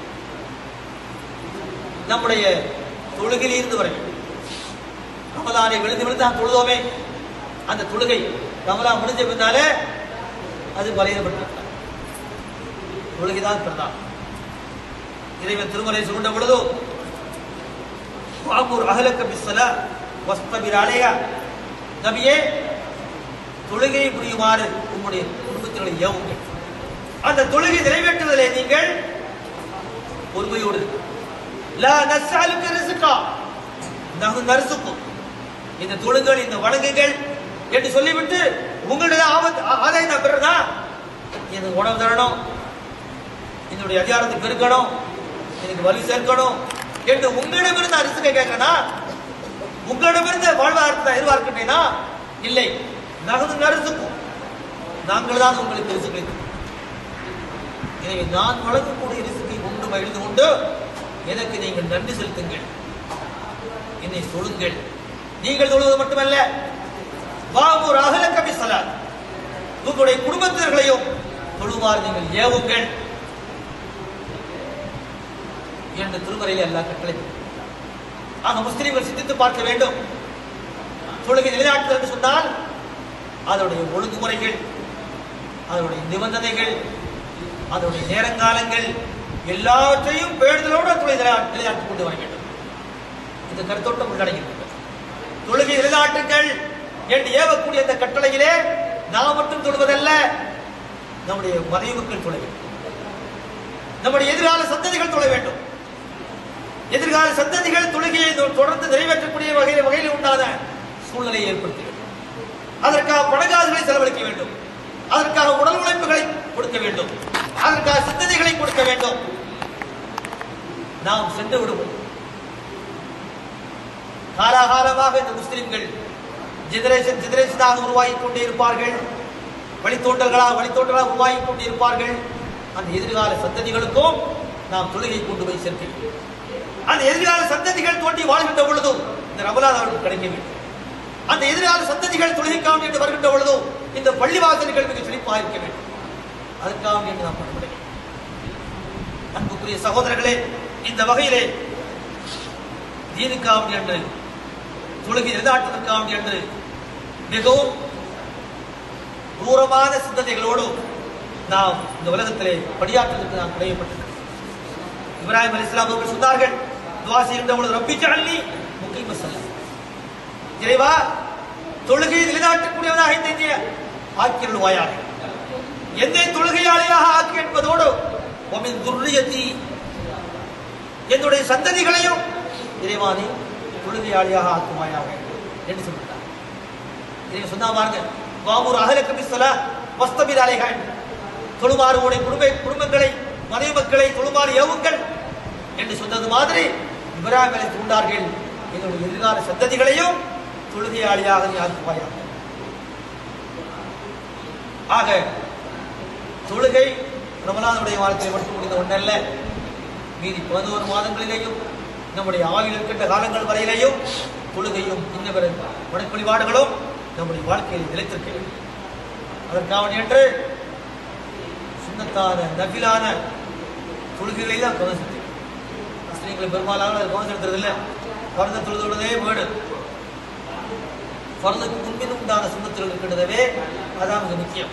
நம்முடைய தொழுகையில் இருந்து வர வேண்டும். ரமலானை விழுந்து விழுந்து நாம் தொழுதோமே, அந்த தொழுகை ரமலான் முடிஞ்ச பின்னாலே அது பலகீனப்பட்டு தொழுகைதான் பிறந்தான். இறைவன் திருமலை சொல்கின்ற பொழுதோ அஹலக பிஸ்ஸலா வஸ்தபிர் அலைஹா, நபியே தொழுகையை புரியுமாறு உங்களுடைய குடும்பத்தினுடைய ஏவுங்கள். அந்த தொழுகை நிறைவேற்றுவதிலே நீங்கள் பொறுமையோடு, லா நஸ்அலுக ரிஸ்கா நஹ்னு நர்சுக்கும், இந்த தொழுங்கள் இந்த வணங்குங்கள் என்று சொல்லிவிட்டு உங்களுடைய ஆபத்து ஆதாயம் நான் பெறனா, எனக்கு உணவு தரணும், என்னுடைய அதிகாரத்தை பெருக்கணும், எனக்கு வலி சேர்க்கணும் என்று உங்களிடமிருந்து அரிசுகை கேட்கிறனா, உங்களிடமிருந்து வாழ்வாதாரத்தை எதிர்பார்க்கின்றேனா? இல்லை, நகது நரிசுக்கும், நாங்கள் தான் உங்களுக்கு ரிசுகை. எனவே நான் வழங்கக்கூடிய ரிசுகை கொண்டு மகிழ்ந்து கொண்டு எனக்கு நீங்கள் நன்றி செலுத்துங்கள், என்னை தொழுங்கள். நீங்கள் தொழுவது மட்டுமல்ல, வாமுர் அஹ்லக பிஸ்ஸலாத், உங்களுடைய குடும்பத்தினர்களையும் தொழுமாறு நீங்கள் ஏவுங்கள் என்று திருமறையில் அல்லாஹ் கட்டளை. ஆக முஸ்லிம்கள் சிந்தித்து பார்க்க வேண்டும். தொழுகை நிலைநாட்டுதல் என்று சொன்னால் அதனுடைய ஒழுங்குமுறைகள், அதனுடைய நிபந்தனைகள், அதனுடைய நேரங்காலங்கள் எல்லாவற்றையும் பேணுதலோடு தொழுகை நிலைநாட்டிக் கொண்டு வர வேண்டும். இந்த கருத்தோட்டம் உள்ளடங்கியிருக்கிறது. தொழுகை நிலைநாட்டுங்கள் என்று ஏவக்கூடிய அந்த கட்டளையிலே நாம் மட்டும் தொழுவதல்ல, நம்முடைய மனைவி மக்கள் தொழ வேண்டும், நம்முடைய எதிர்கால சந்ததிகள் தொழ வேண்டும். எதிர்கால சந்ததிகள் தொழுகையை தொடர்ந்து நிறைவேற்றக்கூடிய வகையில் வகையில் உண்டான சூழ்நிலையை ஏற்படுத்த வேண்டும். அதற்காக பணக்காசுகளை செலவழிக்க வேண்டும், அதற்காக உடல் உழைப்புகளை கொடுக்க வேண்டும், அதற்காக சந்ததிகளை கொடுக்க வேண்டும். நாம் சென்று விடுவோம். காலாகாலமாக இந்த முஸ்லிம்கள் ஜெனரேஷன் ஜெனரேஷனாக உருவாகிக் கொண்டே இருப்பார்கள், வழித்தோன்றல்களாக வழித்தோன்றலாக உருவாகிக் கொண்டே இருப்பார்கள். அந்த எதிர்கால சந்ததிகளுக்கும் நாம் தொழுகை கொண்டு போய் சேர்க்கிறோம். அந்த எதிர்கால சந்ததிகள் தோண்டி வாழ்கின்ற பொழுதும் இந்த ரமலான் அவர்களுக்கு கிடைக்க வேண்டும். அந்த எதிர்கால சந்ததிகள் தொழுகைக்காக என்று வருகின்ற பொழுதும் இந்த பள்ளிவாசல்கள் மிக செழிப்பாக இருக்க வேண்டும். அதற்காக என்று நாம் பணிபுரிய வேண்டும். அன்புக்குரிய சகோதரர்களே, இந்த வகையிலே தீனுக்காக என்று தொழுகை நிலைநாட்டுவதற்காக என்று மிகவும் தூரமான சிந்தனைகளோடு நாம் இந்த உலகத்திலே பணியாற்றுவதற்கு நாம் கிடைக்கப்பட்டது. இப்ராஹிம் அலைஹிஸ்ஸலாம் அவர்கள் சொன்னார்கள், துஆ செய்கின்ற பொழுது ரப்பி ஜஅல்னி முகீம ஸலாத், இறைவா தொழுகையை நிலைநாட்டக்கூடியவனாக என்னை ஆக்கியருள்வாயாக, என்னை தொழுகையாளியாக ஆக்கி என்பதோடு வமின் துர்ரியத்தி, என்னுடைய சந்ததிகளையும் இறைவானே தொழுகையாளியாக ஆக்குவாயாக என்று சொல்லிட்டார். இதை சொன்னா பாருங்க, வாமுர் அஹ்லக பிஸ்ஸலாத் வஸ்தபிர் அலைஹா, தொழுமாறு உடைய குடும்ப குடும்பங்களை மனைவி மக்களை தொழுமாறு ஏவுங்கள் என்று சொன்னது மாதிரி இப்ராஹிம் அலைஹிஸ்ஸலாம் தூண்டார்கள், என்னுடைய எதிர்கால சந்ததிகளையும் தொழுகையாளியாக நீ ஆக்குவாயாக. ஆக தொழுகை ரமலானுடைய வாரத்தில் மட்டும் முடிந்த ஒன்றல்ல, மீதி பதினோரு மாதங்களிலேயும் நம்முடைய ஆயுள் இருக்கின்ற காலங்கள் வரையிலேயும் தொழுகையும் இன்ன பிற வழிபாடுகளும் நம்முடைய வாழ்க்கையில் நிலைத்திருக்க வேண்டும். அதற்காக என்று சுன்னத்தான நபிலான தொழுகைகளை தான் கவனம் செலுத்தி முஸ்லீம்களை பெரும்பாலான கவனம் செலுத்துறதில்லை. பரத தொழுதுள்ளதே வீடு, பரதுக்கு முன்பின் உண்டான சுண்ணத்துகள் இருக்கின்றதவே அதான் மிக முக்கியம்.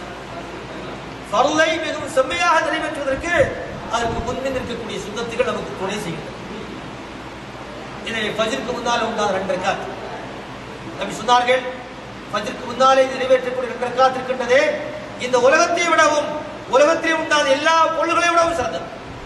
பருளை மிகவும் செம்மையாக நிறைவேற்றுவதற்கு அதற்கு முன்பின் இருக்கக்கூடிய சுண்ணத்துகள் நமக்கு துணை செய்கின்றன. எனவே ஃபஜ்ருக்கு முன்னால் உண்டான ரெண்டு ரக்காத் நபி சொன்னார்கள், ஃபஜ்ருக்கு முன்னாலே நிறைவேற்றக்கூடிய ரெண்டு ரக்காத் இருக்கின்றதே இந்த உலகத்தை விடவும் உலகத்தை உண்டான எல்லா பொருள்களை விடவும் சிறந்தது.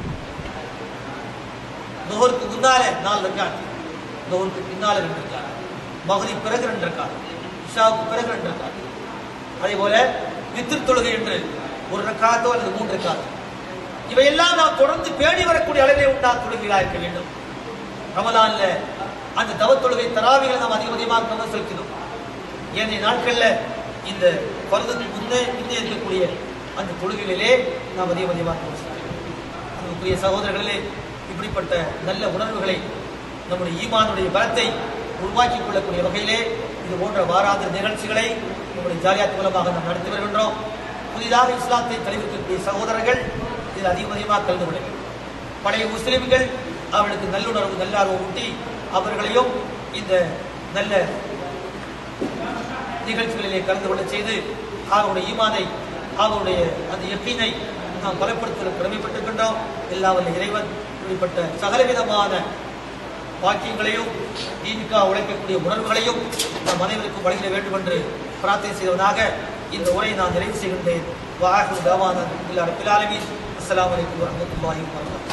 நுஹருக்கு முன்னாலே நாலு ரக்காத், நுஹருக்கு பின்னாலே ரெண்டு ரக்காத், மக்ரிப் பிறகு ரெண்டு ரக்காத், இஷாவுக்கு பிறகு ரெண்டு ரக்காத். அதே போல வித்ர் தொழுகை என்று ஒரு ரக்காத்தோ அல்லது மூன்று ரக்காத், இவையெல்லாம் நாம் தொடர்ந்து பேணி வரக்கூடிய அளவிலே உண்டான தொழுகைகளாக இருக்க வேண்டும். ரமலான்ல அந்த தவ தொழுகை தராவிகளை நாம் அதிக அதிகமாக கவனம் செலுத்தினோம். ஏனைய நாட்கள்ல இந்த பருதுக்கு முன்னே முன்னே இருக்கக்கூடிய அந்த தொழுகைகளிலே நாம் அதிக அதிகமாக கவனம் செலுத்தினோம். அன்புக்குரிய சகோதரர்களே, இப்படிப்பட்ட நல்ல உணர்வுகளை நம்முடைய ஈமானுடைய பலத்தை உருவாக்கிக் கொள்ளக்கூடிய வகையிலே இது போன்ற வாராந்திர நிகழ்ச்சிகளை நம்முடைய ஜாலியாத் மூலமாக நாம் நடத்தி வருகின்றோம். புதிதாக இஸ்லாத்தை தழுவிக்கக்கூடிய சகோதரர்கள் இதில் அதிக அதிகமாக கலந்து கொள்ள வேண்டும். பழைய முஸ்லிம்கள் அவர்களுக்கு நல்லுணர்வு நல்லார்வம் ஊட்டி அவர்களையும் இந்த நல்ல நிகழ்ச்சிகளிலே கலந்து கொள்ள செய்து அவருடைய ஈமானை அவருடைய அந்த யக்கீனை நாம் பலப்படுத்த கடமைப்பட்டிருக்கின்றோம். எல்லா வல்ல இறைவன் இப்படிப்பட்ட சகலவிதமான பாக்கியங்களையும் தீனுக்காக உழைக்கக்கூடிய உணர்வுகளையும் நம் அனைவருக்கும் வழங்கிட வேண்டும் என்று பிரார்த்தனை செய்வதாக இந்த உரையை நான் நிறைவு செய்கின்றேன். வாஹிரு தாவானா அல்ஹம்துலில்லாஹி ரப்பில் ஆலமீன். அஸ்ஸலாமு அலைக்கும் வரஹ்மத்துல்லாஹி வபரகாத்துஹு.